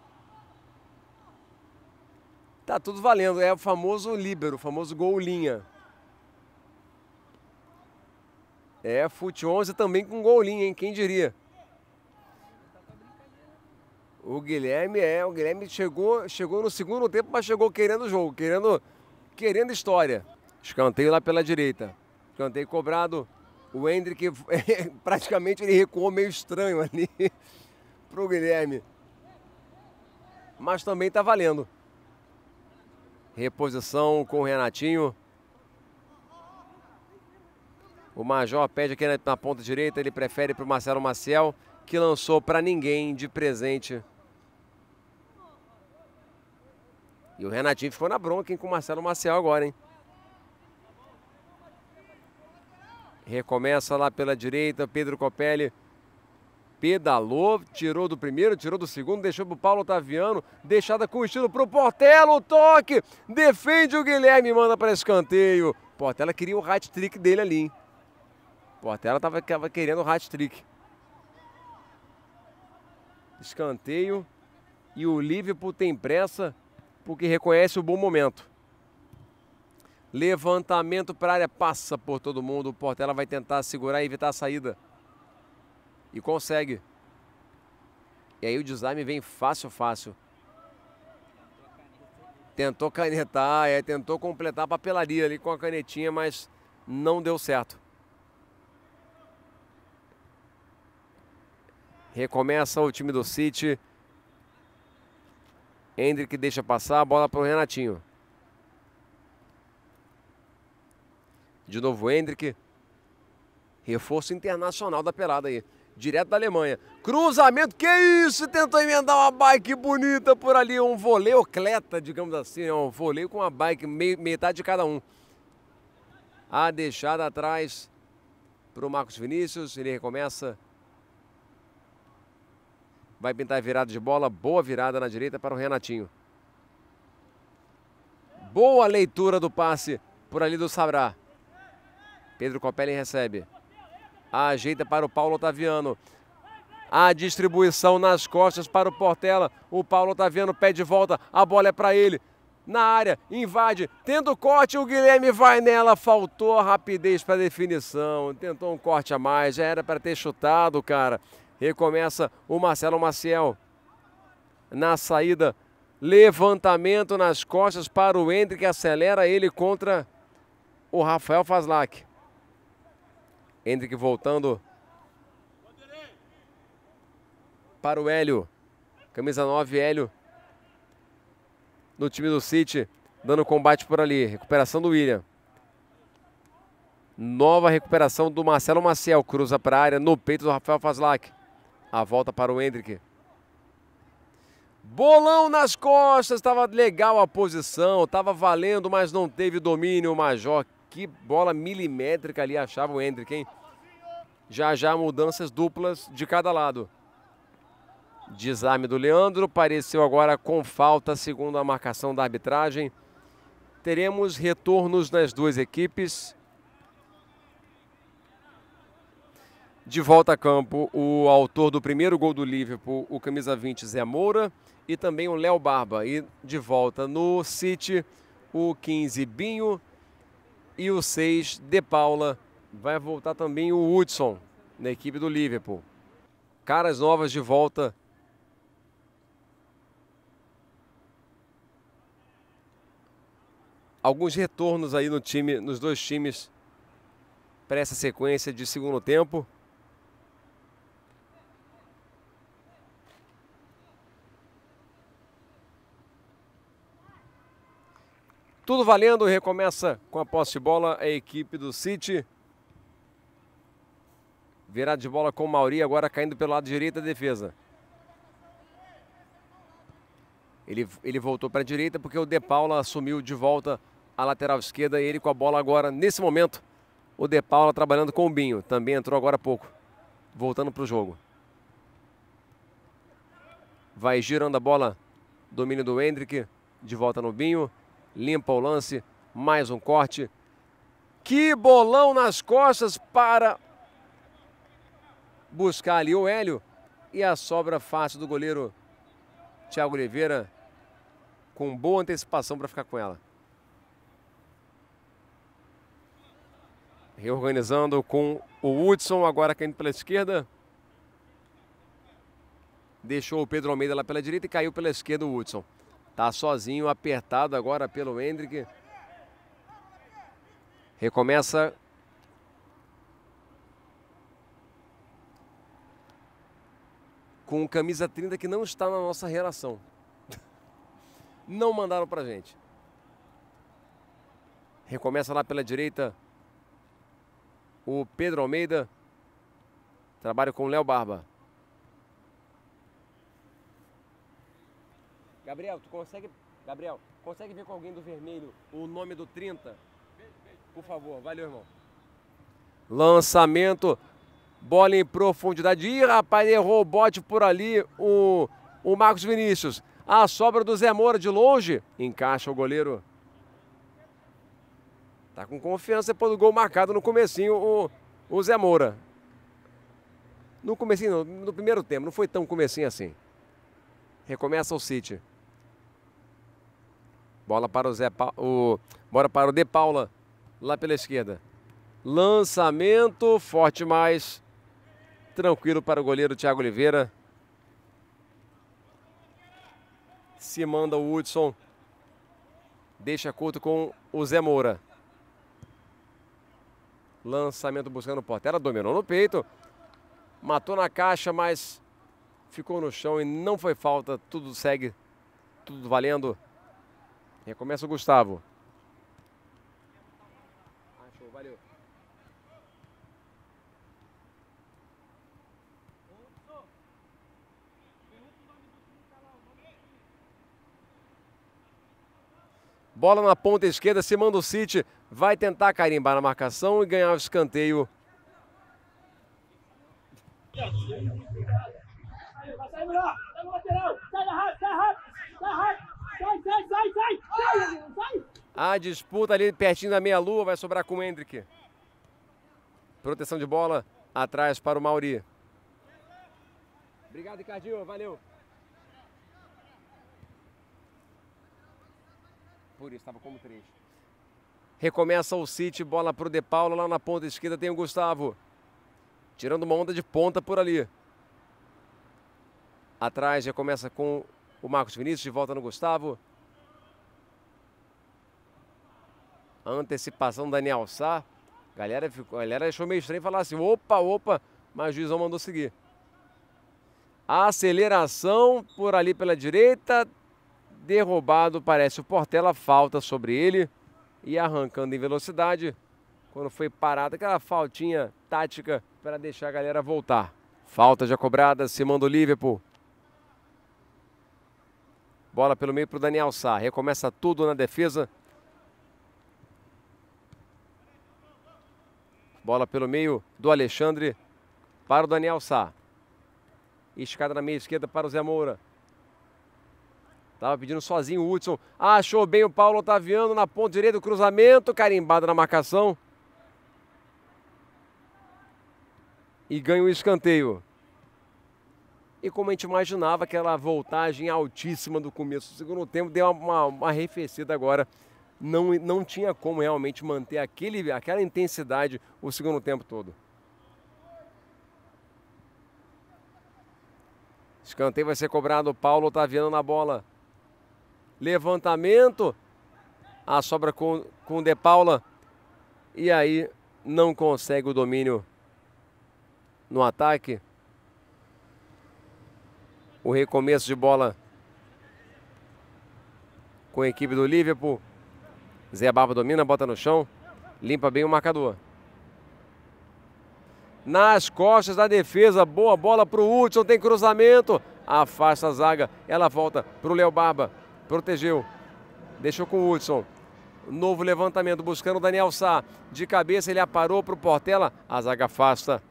Tá tudo valendo. É o famoso líbero, o famoso gol linha. É, fute onze também com gol linha, hein? Quem diria? O Guilherme é, o Guilherme chegou, chegou no segundo tempo, mas chegou querendo o jogo, querendo, querendo história. Escanteio lá pela direita. Escanteio cobrado. O Hendrick, praticamente ele recuou meio estranho ali pro Guilherme. Mas também tá valendo. Reposição com o Renatinho. O Major pede aqui na ponta direita, ele prefere para o Marcelo Maciel, que lançou para ninguém de presente. E o Renatinho ficou na bronca, hein, com o Marcelo Maciel agora, hein? Recomeça lá pela direita, Pedro Copelli pedalou, tirou do primeiro, tirou do segundo, deixou para o Paulo Otaviano, deixada com estilo para o Portela, o toque, defende o Guilherme, manda para escanteio. Portela queria o hat-trick dele ali, hein? Portela estava querendo o hat-trick. Escanteio. E o Liverpool tem pressa porque reconhece o bom momento. Levantamento para a área, passa por todo mundo. O Portela vai tentar segurar e evitar a saída. E consegue. E aí o desarme vem fácil, fácil. Tentou canetar, é, tentou completar a papelaria ali com a canetinha, mas não deu certo. Recomeça o time do City. Hendrick deixa passar a bola para o Renatinho. De novo o Hendrick. Reforço internacional da pelada aí. Direto da Alemanha. Cruzamento, que isso? Tentou emendar uma bike bonita por ali. Um voleio cleta, digamos assim. Um voleio com uma bike, meio, metade de cada um. A deixada atrás para o Marcos Vinícius. Ele recomeça. Vai pintar a virada de bola. Boa virada na direita para o Renatinho. Boa leitura do passe por ali do Sabrá. Pedro Copelli recebe. Ajeita para o Paulo Otaviano. A distribuição nas costas para o Portela. O Paulo Otaviano pede de volta. A bola é para ele. na área, invade, tenta o corte, o Guilherme vai nela, faltou a rapidez para definição, tentou um corte a mais, já era para ter chutado, cara. Recomeça o Marcelo Maciel na saída, levantamento nas costas para o Hendrick, acelera ele contra o Rafael Fazlak. Hendrick voltando para o Hélio, camisa nove, Hélio, no time do City, dando combate por ali. Recuperação do William. Nova recuperação do Marcelo Maciel. Cruza para a área, no peito do Rafael Fazlak. A volta para o Hendrick. Bolão nas costas. Estava legal a posição. Estava valendo, mas não teve domínio. O Major. Que bola milimétrica ali achava o Hendrick, hein? Já já mudanças duplas de cada lado. Desarme do Leandro, pareceu agora com falta, segundo a marcação da arbitragem. Teremos retornos nas duas equipes. De volta a campo, o autor do primeiro gol do Liverpool, o camisa vinte, Zé Moura, e também o Léo Barba. E de volta no City, o quinze, Binho, e o seis, De Paula. Vai voltar também o Hudson, na equipe do Liverpool. Caras novas de volta. Alguns retornos aí no time, nos dois times para essa sequência de segundo tempo. Tudo valendo, recomeça com a posse de bola a equipe do City. Virada de bola com o Mauri, agora caindo pelo lado direito da defesa. Ele, ele voltou para a direita porque o De Paula assumiu de volta a lateral esquerda. E ele com a bola agora, nesse momento, o De Paula trabalhando com o Binho. Também entrou agora há pouco, voltando para o jogo. Vai girando a bola, domínio do Hendrick, de volta no Binho. Limpa o lance, mais um corte. Que bolão nas costas para buscar ali o Hélio. E a sobra fácil do goleiro Thiago Oliveira, com boa antecipação para ficar com ela. Reorganizando com o Hudson, agora caindo pela esquerda. Deixou o Pedro Almeida lá pela direita e caiu pela esquerda o Hudson. Tá sozinho, apertado agora pelo Hendrick. Recomeça com camisa trinta que não está na nossa relação. Não mandaram pra gente. Recomeça lá pela direita o Pedro Almeida. Trabalha com o Léo Barba. Gabriel, tu consegue, Gabriel, consegue ver com alguém do vermelho o nome do trinta? Por favor, valeu, irmão. Lançamento, bola em profundidade. Ih, rapaz, errou o bote por ali o, o Marcos Vinícius. A sobra do Zé Moura de longe. Encaixa o goleiro. Tá com confiança depois do gol marcado no comecinho o, o Zé Moura. No comecinho, no, no primeiro tempo, não foi tão comecinho assim. Recomeça o City. Bola para o Zé pa... o bola para o De Paula lá pela esquerda. Lançamento forte mais tranquilo para o goleiro Thiago Oliveira. Se manda o Hudson. Deixa curto com o Zé Moura. Lançamento buscando o Portela, dominou no peito. Matou na caixa, mas ficou no chão e não foi falta. Tudo segue, tudo valendo. Recomeça o Gustavo. Achou, valeu. Bola na ponta esquerda, se manda o City. Vai tentar carimbar na marcação e ganhar o escanteio. A disputa ali pertinho da meia-lua vai sobrar com o Hendrick. Proteção de bola atrás para o Mauri. Obrigado, Ricardinho. Valeu. Por isso, estava como três. Recomeça o City, bola para o De Paula, lá na ponta esquerda tem o Gustavo. Tirando uma onda de ponta por ali. Atrás já começa com o Marcos Vinícius, de volta no Gustavo. Antecipação do Daniel Sá. Galera, ficou, a galera achou meio estranho falar assim, opa, opa, mas o juizão mandou seguir. Aceleração por ali pela direita. Derrubado, parece o Portela, falta sobre ele. E arrancando em velocidade. Quando foi parada, aquela faltinha tática para deixar a galera voltar. Falta já cobrada, se manda o Liverpool. Bola pelo meio para o Daniel Sá. Recomeça tudo na defesa. Bola pelo meio do Alexandre para o Daniel Sá. Escada na meia esquerda para o Zé Moura. Estava pedindo sozinho o Hudson. Achou bem o Paulo Otaviano na ponta direita do cruzamento. Carimbado na marcação. E ganha o escanteio. E como a gente imaginava, aquela voltagem altíssima do começo do segundo tempo deu uma, uma arrefecida agora. Não, não tinha como realmente manter aquele, aquela intensidade o segundo tempo todo. Escanteio vai ser cobrado, o Paulo Otaviano na bola. Levantamento. A sobra com, com o De Paula. E aí não consegue o domínio no ataque. O recomeço de bola com a equipe do Liverpool. Zé Barba domina, bota no chão. Limpa bem o marcador. Nas costas da defesa. Boa bola para o Hudson. Tem cruzamento. Afasta a zaga. Ela volta para o Léo Barba. Protegeu. Deixou com o Hudson. Novo levantamento buscando o Daniel Sá. De cabeça ele aparou para o Portela. A zaga afasta.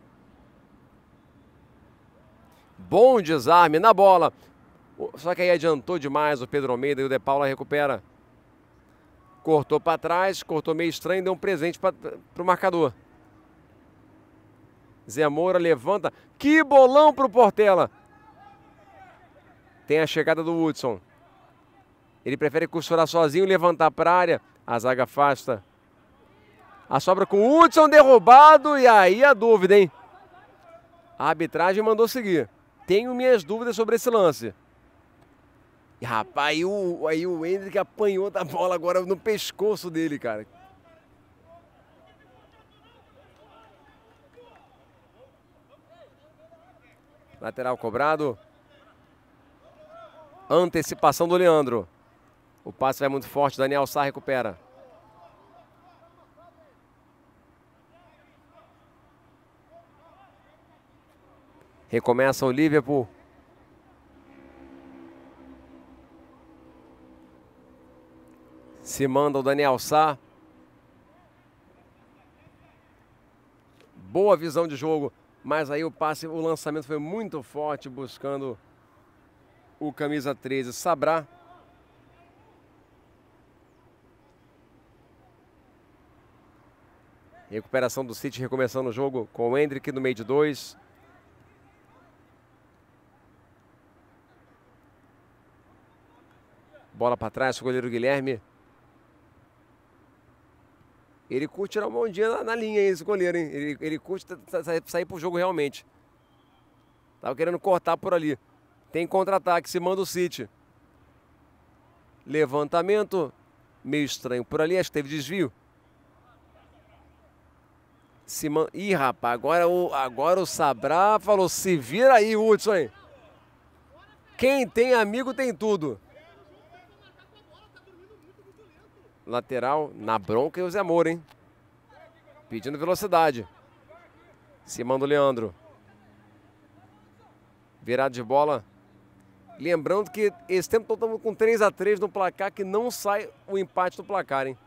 Bom desarme na bola. Só que aí adiantou demais o Pedro Almeida e o De Paula recupera. Cortou para trás, cortou meio estranho, deu um presente para o marcador. Zé Moura levanta. Que bolão para o Portela. Tem a chegada do Hudson. Ele prefere costurar sozinho, levantar para a área. A zaga afasta. A sobra com o Hudson derrubado. E aí a dúvida, hein? A arbitragem mandou seguir. Tenho minhas dúvidas sobre esse lance. E rapaz, aí o, aí o Hendrick apanhou da bola agora no pescoço dele, cara. Lateral cobrado. Antecipação do Leandro. O passe vai muito forte, Daniel Sá recupera. Recomeça o Liverpool. Se manda o Daniel Sá. Boa visão de jogo, mas aí o passe, o lançamento foi muito forte, buscando o camisa treze, Sabrá. Recuperação do City, recomeçando o jogo com o Hendrick no meio de dois. Bola para trás, o goleiro Guilherme. Ele curte tirar uma ondinha na, na linha, hein, esse goleiro, hein? Ele, ele curte sair pro jogo realmente. Tava querendo cortar por ali. Tem contra-ataque, se manda o City. Levantamento. Meio estranho por ali, acho que teve desvio. Se man... Ih, rapaz, agora o, agora o Sabrá falou, se vira aí, Hudson, hein? Quem tem amigo tem tudo. Lateral, na bronca e o Zé Moura, hein? Pedindo velocidade. Se manda o Leandro. Virada de bola. Lembrando que esse tempo todo estamos com três a três no placar, que não sai o empate do placar, hein?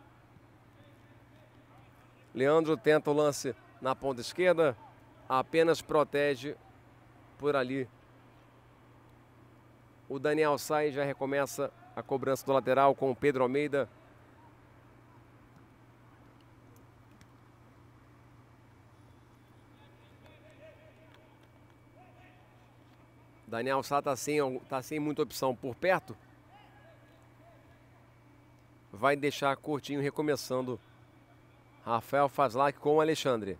Leandro tenta o lance na ponta esquerda. Apenas protege por ali. O Daniel sai e já recomeça a cobrança do lateral com o Pedro Almeida. Daniel Sá está sem, tá sem muita opção por perto. vai deixar Coutinho recomeçando. Rafael Fazlak com o Alexandre.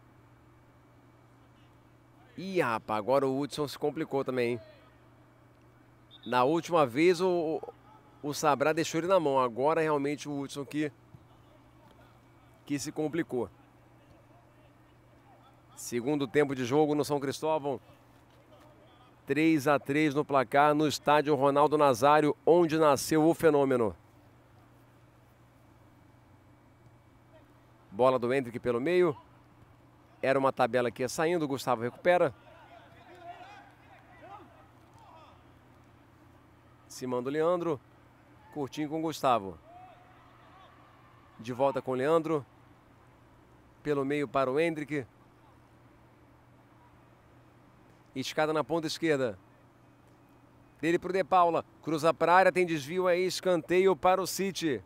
Ih, rapaz, agora o Hudson se complicou também, hein? Na última vez o, o Sabrá deixou ele na mão. Agora realmente o Hudson que, que se complicou. Segundo tempo de jogo no São Cristóvão. três a três no placar no estádio Ronaldo Nazário, onde nasceu o fenômeno. Bola do Hendrick pelo meio. Era uma tabela que ia saindo, o Gustavo recupera. Se manda o Leandro. Curtinho com o Gustavo. De volta com o Leandro. Pelo meio para o Hendrick. Escada na ponta esquerda. Dele para o De Paula. Cruza para a área, tem desvio aí, escanteio para o City.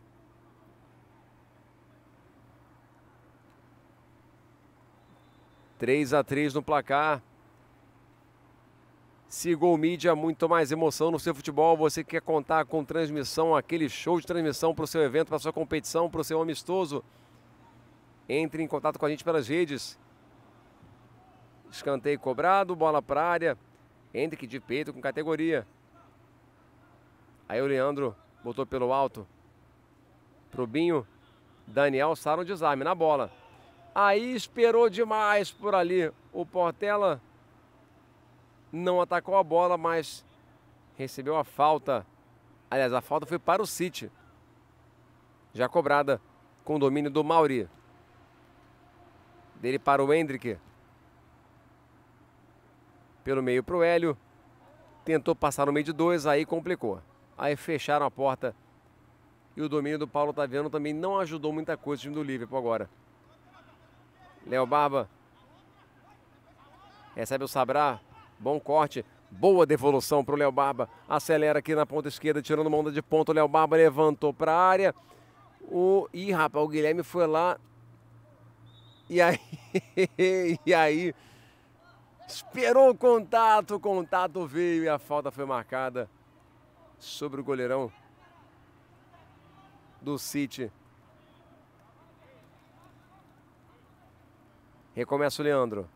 três a três no placar. Siga o Mídia, muito mais emoção no seu futebol. Você que quer contar com transmissão, aquele show de transmissão para o seu evento, para a sua competição, para o seu amistoso. Entre em contato com a gente pelas redes. Escanteio cobrado, bola para a área. Hendrick de peito com categoria. Aí o Leandro botou pelo alto. Pro Binho. Daniel Sara um desarme na bola. Aí esperou demais por ali. O Portela não atacou a bola, mas recebeu a falta. Aliás, a falta foi para o City. Já cobrada com o domínio do Mauri. Dele para o Hendrick. Pelo meio para o Hélio. Tentou passar no meio de dois, aí complicou. Aí fecharam a porta. E o domínio do Paulo Otaviano também não ajudou muita coisa o time do Liverpool agora. Léo Barba. Recebe o Sabrá. Bom corte. Boa devolução para o Léo Barba. Acelera aqui na ponta esquerda, tirando uma onda de ponta. O Léo Barba levantou para a área. O... Ih, rapaz, o Guilherme foi lá. E aí... e aí... Esperou o contato. O contato veio e a falta foi marcada sobre o goleirão do City. Recomeça o Leandro.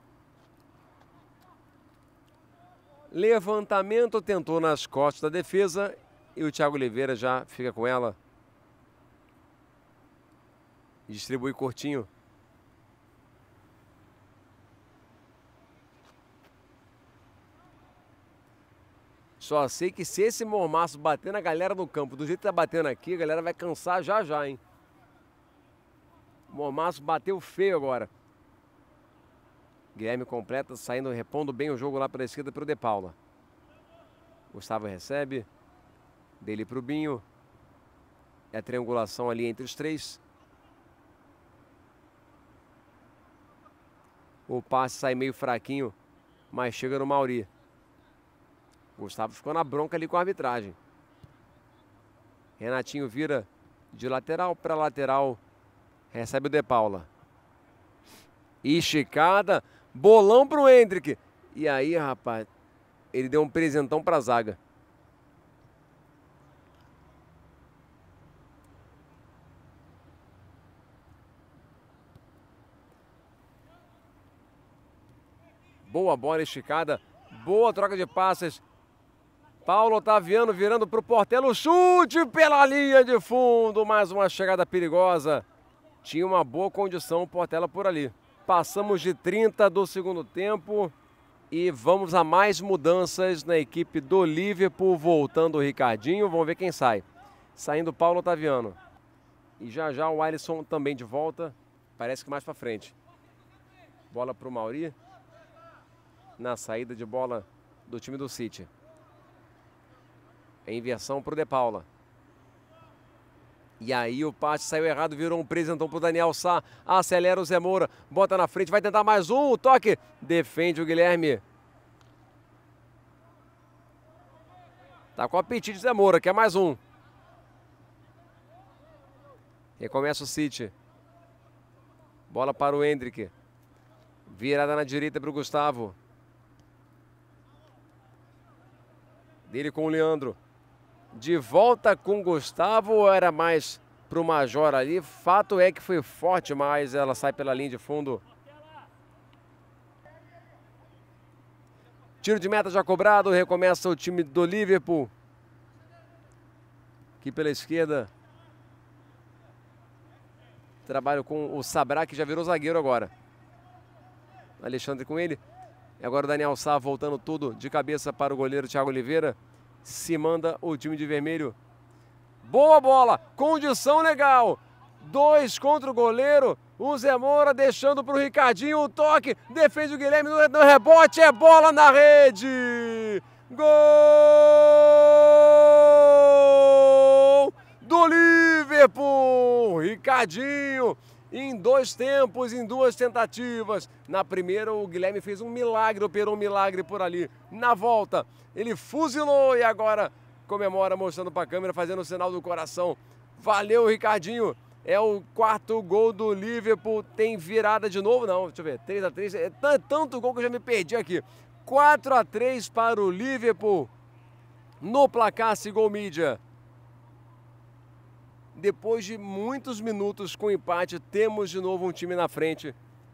Levantamento, tentou nas costas da defesa e o Thiago Oliveira já fica com ela. Distribui curtinho. Só sei que se esse mormaço bater na galera no campo, do jeito que tá batendo aqui, a galera vai cansar já já, hein? O mormaço bateu feio agora. Guilherme completa, saindo, repondo bem o jogo lá para a esquerda para o De Paula. Gustavo recebe. Dele para o Binho. É a triangulação ali entre os três. O passe sai meio fraquinho, mas chega no Mauri. Gustavo ficou na bronca ali com a arbitragem. Renatinho vira de lateral para lateral. Recebe o De Paula. Esticada. Bolão pro Hendrick. E aí, rapaz, ele deu um presentão pra zaga. Boa bola esticada. Boa troca de passes. Paulo Otaviano virando pro Portela. O chute pela linha de fundo. Mais uma chegada perigosa. Tinha uma boa condição o Portela por ali. Passamos de trinta do segundo tempo e vamos a mais mudanças na equipe do Liverpool. Voltando o Ricardinho, vamos ver quem sai. Saindo o Paulo Otaviano. E já já o Alisson também de volta, parece que mais para frente. Bola para o Mauri. Na saída de bola do time do City. Em inversão para o De Paula. E aí o passe saiu errado, virou um presentão pro Daniel Sá. Acelera o Zé Moura, bota na frente, vai tentar mais um, o toque. Defende o Guilherme. Tá com apetite o Zé Moura, quer mais um. Recomeça o City. Bola para o Hendrick. Virada na direita para o Gustavo. Dele com o Leandro. De volta com o Gustavo ou era mais para o Major ali. Fato é que foi forte, mas ela sai pela linha de fundo. Tiro de meta já cobrado, recomeça o time do Liverpool. Aqui pela esquerda. Trabalho com o Sabra, que já virou zagueiro agora. Alexandre com ele. E agora o Daniel Sá voltando tudo de cabeça para o goleiro Thiago Oliveira. Se manda o time de vermelho. Boa bola, condição legal. Dois contra o goleiro. O Zé Moura deixando para o Ricardinho o toque. Defende o Guilherme no, no rebote. É bola na rede. Gol do Liverpool. Ricardinho em dois tempos, em duas tentativas. Na primeira o Guilherme fez um milagre, operou um milagre por ali. Na volta ele fuzilou e agora comemora mostrando para a câmera, fazendo o sinal do coração. Valeu, Ricardinho. É o quarto gol do Liverpool. Tem virada de novo? Não, deixa eu ver. três a três. É tanto gol que eu já me perdi aqui. quatro a três para o Liverpool. No placar, Gol Mídia. Depois de muitos minutos com empate, temos de novo um time na frente.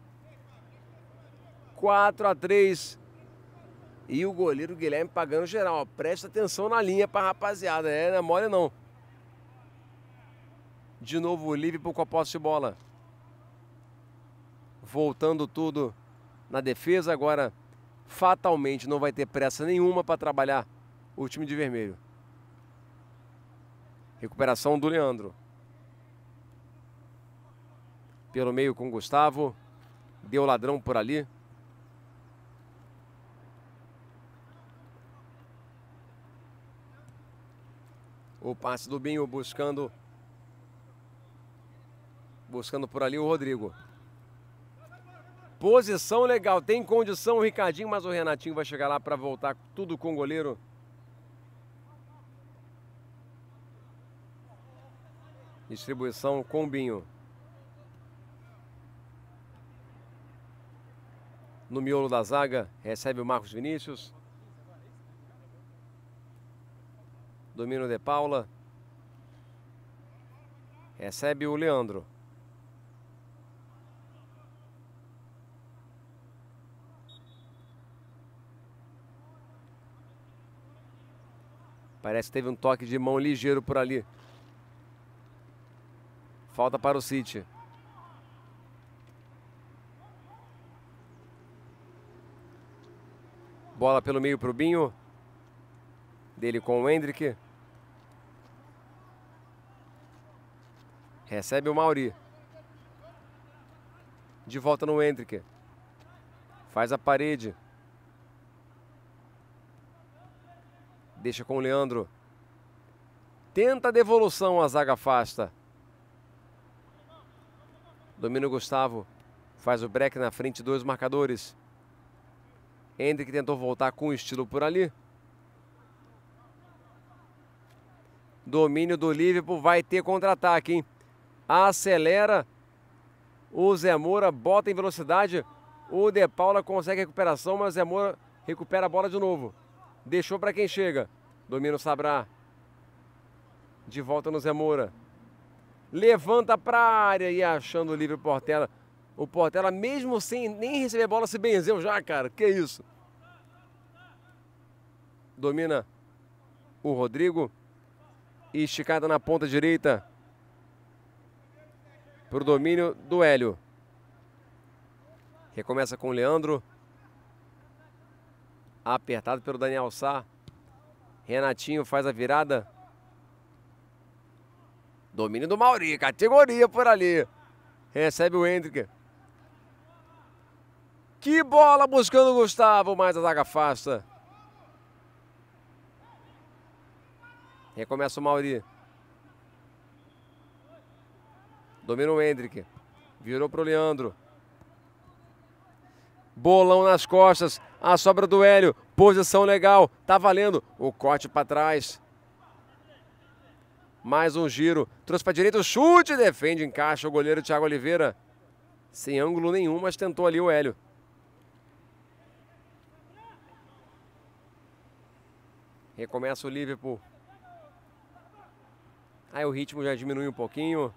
quatro a três. E o goleiro Guilherme pagando geral. Presta atenção na linha para a rapaziada. É, não é mole não. De novo o Liverpool com a posse de bola. Voltando tudo na defesa. Agora, fatalmente, não vai ter pressa nenhuma para trabalhar o time de vermelho. Recuperação do Leandro. Pelo meio com o Gustavo. Deu ladrão por ali. O passe do Binho buscando... Buscando por ali o Rodrigo. Posição legal. Tem condição o Ricardinho, mas o Renatinho vai chegar lá para voltar tudo com o goleiro. Distribuição com o Binho. No miolo da zaga, recebe o Marcos Vinícius. Domínio de Paula. Recebe o Leandro. Parece que teve um toque de mão ligeiro por ali. Falta para o City. Bola pelo meio para o Binho. Dele com o Hendrick. Recebe o Mauri. De volta no Hendrick. Faz a parede. Deixa com o Leandro. Tenta a devolução, a zaga afasta. Domina o Gustavo. Faz o break na frente, dois marcadores. Hendrick tentou voltar com estilo por ali. Domínio do Liverpool, vai ter contra-ataque, hein? Acelera. O Zé Moura bota em velocidade. O De Paula consegue recuperação, mas o Zé Moura recupera a bola de novo. Deixou para quem chega. Domina o Sabra. De volta no Zé Moura. Levanta para a área e achando o livre Portela. O Portela, mesmo sem nem receber a bola, se benzeu já, cara. Que isso? Domina o Rodrigo. E esticada na ponta direita. Para o domínio do Hélio. Recomeça com o Leandro. Apertado pelo Daniel Sá. Renatinho faz a virada. Domínio do Mauri, categoria por ali. Recebe o Hendrick. Que bola buscando o Gustavo, mas a zaga afasta. Recomeça o Mauri. Domina o Hendrick. Virou para o Leandro. Bolão nas costas. A sobra do Hélio. Posição legal. Tá valendo. O corte para trás. Mais um giro. Trouxe para a direita o chute. Defende, encaixa o goleiro Thiago Oliveira. Sem ângulo nenhum, mas tentou ali o Hélio. Recomeça o Liverpool. Aí o ritmo já diminui um pouquinho.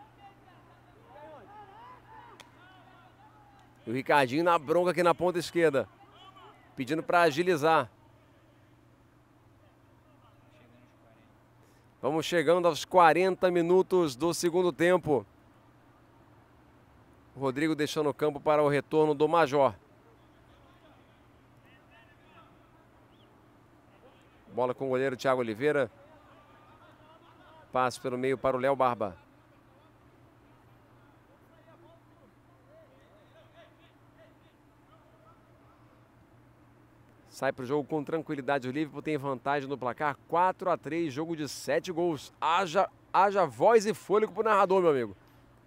E o Ricardinho na bronca aqui na ponta esquerda. Pedindo para agilizar. Vamos chegando aos quarenta minutos do segundo tempo. Rodrigo deixando o campo para o retorno do Major. Bola com o goleiro Thiago Oliveira. Passe pelo meio para o Léo Barba. Sai para o jogo com tranquilidade. O Liverpool tem vantagem no placar. quatro a três, jogo de sete gols. Haja, haja voz e fôlego para o narrador, meu amigo.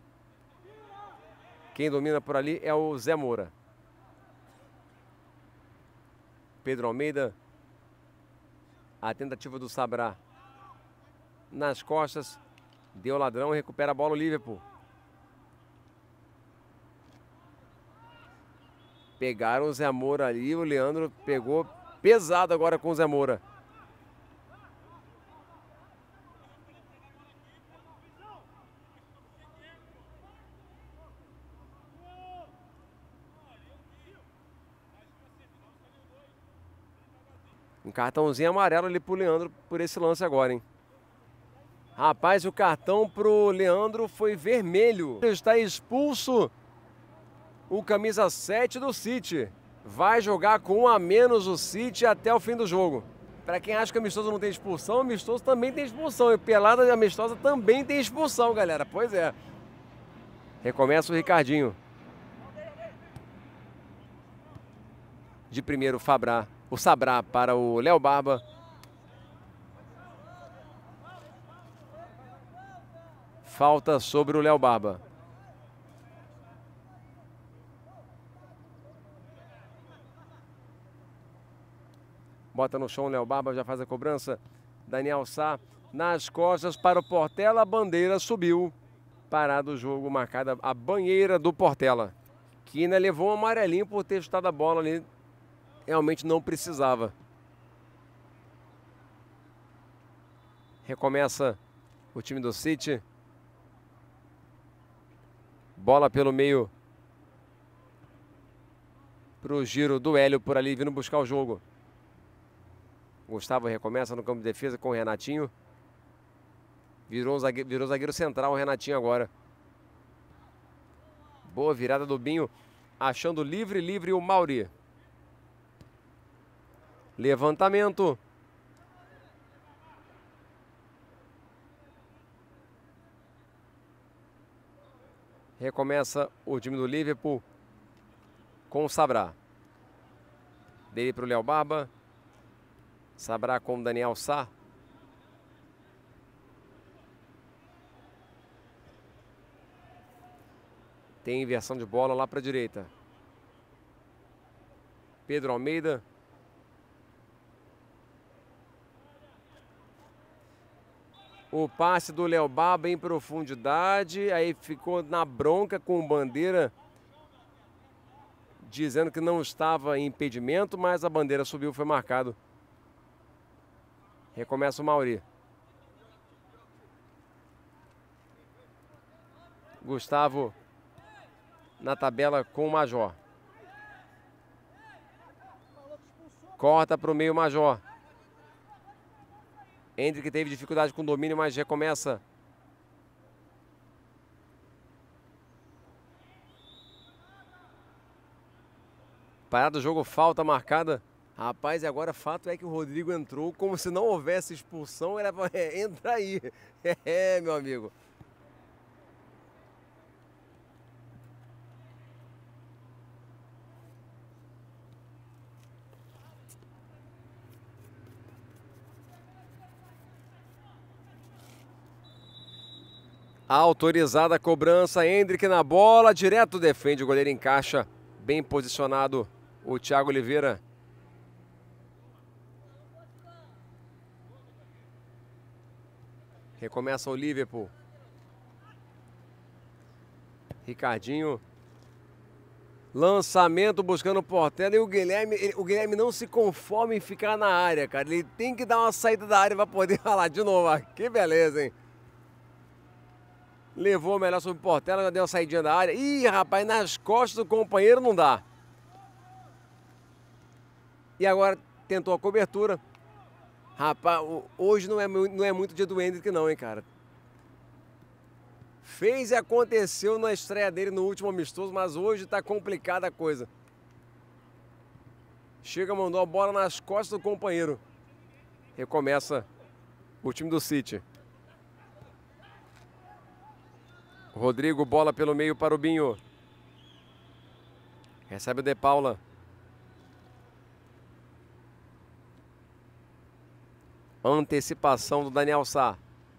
Quem domina por ali é o Zé Moura. Pedro Almeida. A tentativa do Sabrá. Nas costas. Deu ladrão e recupera a bola o Liverpool. Pegaram o Zé Moura ali, o Leandro pegou pesado agora com o Zé Moura. Um cartãozinho amarelo ali pro Leandro por esse lance agora, hein? Rapaz, o cartão pro Leandro foi vermelho. Está expulso o camisa sete do City. Vai jogar com um a menos o City até o fim do jogo. Para quem acha que amistoso não tem expulsão, amistoso também tem expulsão. E pelada e amistosa também tem expulsão, galera. Pois é. Recomeça o Ricardinho. De primeiro, o Fabrá. O Sabrá para o Léo Barba. Falta sobre o Léo Barba. Bota no chão o Léo Barba, já faz a cobrança. Daniel Sá nas costas para o Portela. A bandeira subiu. Parado o jogo, marcada a banheira do Portela. Que ainda levou um amarelinho por ter chutado a bola ali. Realmente não precisava. Recomeça o time do City. Bola pelo meio. Para o giro do Hélio por ali, vindo buscar o jogo. Gustavo recomeça no campo de defesa com o Renatinho. Virou, um zagueiro, virou zagueiro central o Renatinho agora. Boa virada do Binho. Achando livre, livre o Mauri. Levantamento. Recomeça o time do Liverpool com o Sabrá. Dele para o Léo Barba. Sabrá com o Daniel Sá. Tem inversão de bola lá para a direita. Pedro Almeida. O passe do Léo Barba em profundidade. Aí ficou na bronca com o bandeira. Dizendo que não estava em impedimento, mas a bandeira subiu, foi marcado. Recomeça o Mauri. Gustavo na tabela com o Major. Corta para o meio Major. Hendrick teve dificuldade com o domínio, mas recomeça. Parado o jogo, falta marcada. Rapaz, e agora fato é que o Rodrigo entrou como se não houvesse expulsão. Ele é, entra aí. É, meu amigo. Autorizada a cobrança, Hendrick na bola, direto defende, o goleiro encaixa, bem posicionado o Thiago Oliveira. Recomeça o Liverpool. Ricardinho. Lançamento buscando o Portela e o Guilherme, ele, o Guilherme não se conforma em ficar na área, cara. Ele tem que dar uma saída da área para poder ralar de novo. Que beleza, hein? Levou o melhor sobre o Portela, já deu uma saidinha da área. Ih, rapaz, nas costas do companheiro não dá. E agora tentou a cobertura. Rapaz, hoje não é, não é muito dia do Hendrick não, hein, cara. Fez e aconteceu na estreia dele no último amistoso, mas hoje tá complicada a coisa. Chega, mandou a bola nas costas do companheiro. Recomeça o time do City. Rodrigo, bola pelo meio para o Binho. Recebe o De Paula. Antecipação do Daniel Sá.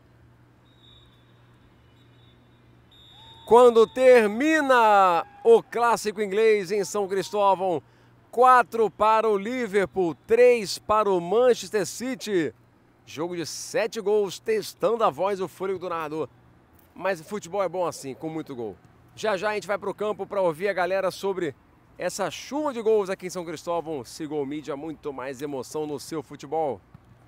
Quando termina o clássico inglês em São Cristóvão, quatro para o Liverpool, três para o Manchester City. Jogo de sete gols, testando a voz e o fôlego do narrador. Mas o futebol é bom assim, com muito gol. Já já a gente vai para o campo para ouvir a galera sobre essa chuva de gols aqui em São Cristóvão. Sigol Mídia, muito mais emoção no seu futebol.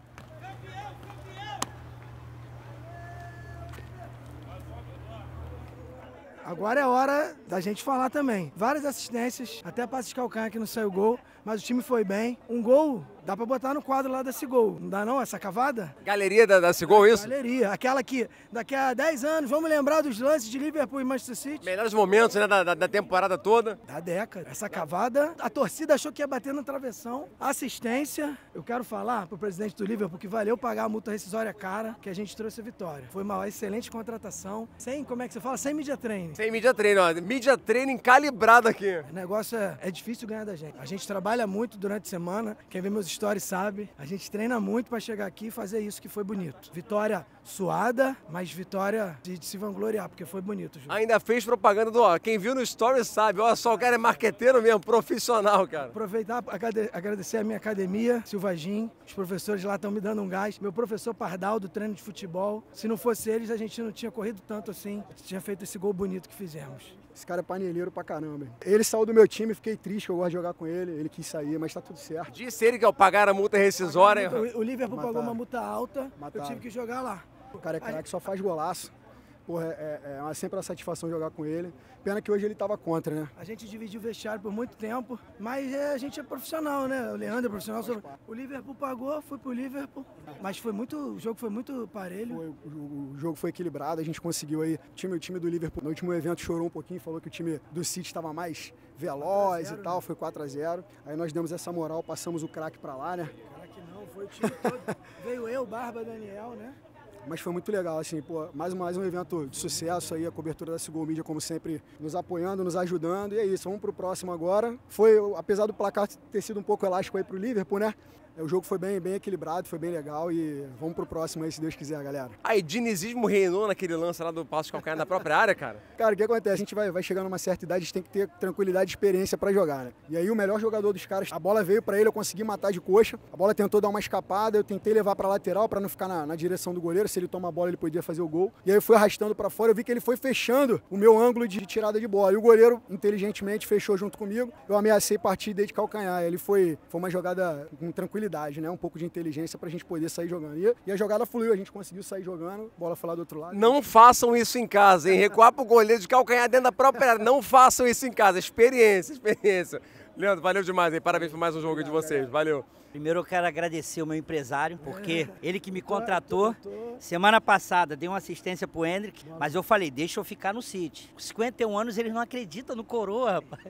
Agora é hora da gente falar também. Várias assistências, até passes de calcanhar que não saiu gol, mas o time foi bem. Um gol, dá pra botar no quadro lá da Sigol. Não dá não, essa cavada? Galeria da, da Sigol, isso? Galeria, aquela que daqui a dez anos vamos lembrar dos lances de Liverpool e Manchester City. Melhores momentos, né, da, da, da temporada toda. Da década. Essa cavada, a torcida achou que ia bater no travessão. Assistência, eu quero falar pro presidente do Liverpool que valeu pagar a multa rescisória cara, que a gente trouxe a vitória. Foi uma excelente contratação, sem, como é que você fala? Sem media training. Sem media training, ó. Media training calibrado aqui. O negócio é, é difícil ganhar da gente. A gente trabalha muito durante a semana, quem vê meus stories sabe. A gente treina muito para chegar aqui e fazer isso que foi bonito. Vitória suada, mas vitória de, de se vangloriar, porque foi bonito. Ju. Ainda fez propaganda do, ó, quem viu no stories sabe, olha só, o cara é marqueteiro mesmo, profissional, cara. Aproveitar, agradecer a minha academia, Silva Gym, os professores lá estão me dando um gás. Meu professor Pardal, do treino de futebol, se não fosse eles, a gente não tinha corrido tanto assim, tinha feito esse gol bonito que fizemos. Esse cara é paneleiro pra caramba. Ele saiu do meu time, fiquei triste, eu gosto de jogar com ele, ele quis sair, mas tá tudo certo. Disse ele que eu pagar a multa rescisória. Multa, o Liverpool Mataram. pagou uma multa alta, Mataram. eu tive que jogar lá. O cara é craque, só faz golaço. Porra, é, é, é sempre uma satisfação jogar com ele. Pena que hoje ele tava contra, né? A gente dividiu o vestiário por muito tempo, mas é, a gente é profissional, né? O Leandro é profissional. O Liverpool pagou, foi pro Liverpool, mas foi muito, o jogo foi muito parelho. Foi, o, o jogo foi equilibrado, a gente conseguiu aí. O time, o time do Liverpool no último evento chorou um pouquinho, falou que o time do City estava mais veloz e tal, foi quatro a zero. Aí nós demos essa moral, passamos o craque pra lá, né? Craque não, foi o time todo. Veio eu, Barba, Daniel, né? Mas foi muito legal, assim, pô, mais, mais um evento de sucesso aí, a cobertura da Sigol Mídia, como sempre, nos apoiando, nos ajudando, e é isso, vamos pro próximo agora. Foi, apesar do placar ter sido um pouco elástico aí pro Liverpool, né? O jogo foi bem, bem equilibrado, foi bem legal e vamos pro próximo aí, se Deus quiser, galera. Aí, dinizismo reinou naquele lance lá do passo de calcanhar na própria área, cara? Cara, o que acontece? A gente vai, vai chegando numa certa idade, a gente tem que ter tranquilidade e experiência pra jogar, né? E aí o melhor jogador dos caras, a bola veio pra ele, eu consegui matar de coxa, a bola tentou dar uma escapada, eu tentei levar pra lateral pra não ficar na, na direção do goleiro, se ele toma a bola ele podia fazer o gol. E aí eu fui arrastando pra fora, eu vi que ele foi fechando o meu ângulo de tirada de bola. E o goleiro, inteligentemente, fechou junto comigo, eu ameacei partir desde calcanhar. Ele foi, foi uma jogada com tranquilidade, né? Um pouco de inteligência pra gente poder sair jogando. E, e a jogada fluiu, a gente conseguiu sair jogando, bola foi lá do outro lado. Não façam isso em casa, hein? Recuar pro goleiro de calcanhar dentro da própria área. Não façam isso em casa. Experiência, experiência. Leandro, valeu demais, hein? Parabéns por mais um jogo aí de vocês. Valeu. Primeiro eu quero agradecer o meu empresário, porque ele que me contratou. Semana passada dei uma assistência pro Hendrick, mas eu falei, deixa eu ficar no City. Com cinquenta e um anos eles não acreditam no coroa, rapaz.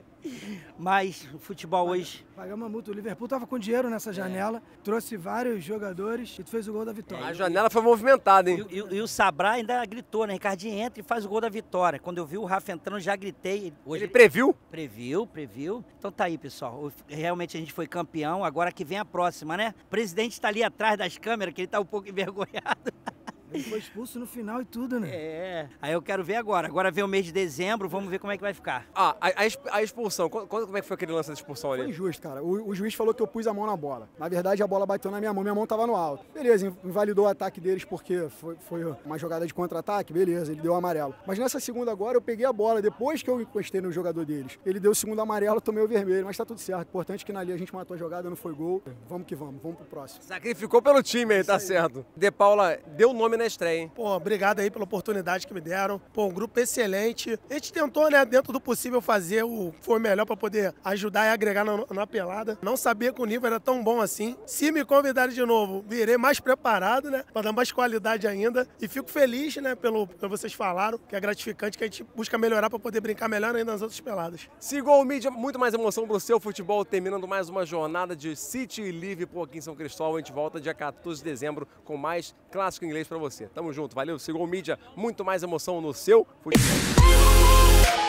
Mas o futebol hoje... Pagamos a multa, o Liverpool tava com dinheiro nessa janela, trouxe vários jogadores e fez o gol da vitória. A janela foi movimentada, hein? E, e, e o Sabrá ainda gritou, né? Ricardinho entra e faz o gol da vitória. Quando eu vi o Rafa entrando, já gritei. Hoje ele previu? Previu, previu. Então tá aí, pessoal. Realmente a gente foi campeão, agora que vem a próxima, né? O presidente tá ali atrás das câmeras, que ele tá um pouco envergonhado. Ele foi expulso no final e tudo, né? É. Aí eu quero ver agora. Agora vem o mês de dezembro, vamos ver como é que vai ficar. Ah, a, a, a expulsão. Quando, como é que foi aquele lance da expulsão ali? Foi injusto, cara. O, o juiz falou que eu pus a mão na bola. Na verdade, a bola bateu na minha mão, minha mão tava no alto. Beleza, invalidou o ataque deles porque foi, foi uma jogada de contra-ataque, beleza, ele deu o amarelo. Mas nessa segunda agora, eu peguei a bola, depois que eu encostei no jogador deles. Ele deu o segundo amarelo, eu tomei o vermelho, mas tá tudo certo. Importante que na linha a gente matou a jogada, não foi gol. Vamos que vamos, vamos pro próximo. Sacrificou pelo time aí, tá certo. De Paula deu nome na na estreia, hein? Pô, obrigado aí pela oportunidade que me deram. Pô, um grupo excelente. A gente tentou, né, dentro do possível fazer o que foi melhor para poder ajudar e agregar na, na pelada. Não sabia que o nível era tão bom assim. Se me convidarem de novo, virei mais preparado, né, para dar mais qualidade ainda. E fico feliz, né, pelo que vocês falaram, que é gratificante, que a gente busca melhorar para poder brincar melhor ainda nas outras peladas. Sigol Mídia, muito mais emoção pro seu futebol, terminando mais uma jornada de City Live por aqui em São Cristóvão. A gente volta dia quatorze de dezembro com mais clássico inglês para você. Tamo junto, valeu. Sigol Mídia, muito mais emoção no seu futebol.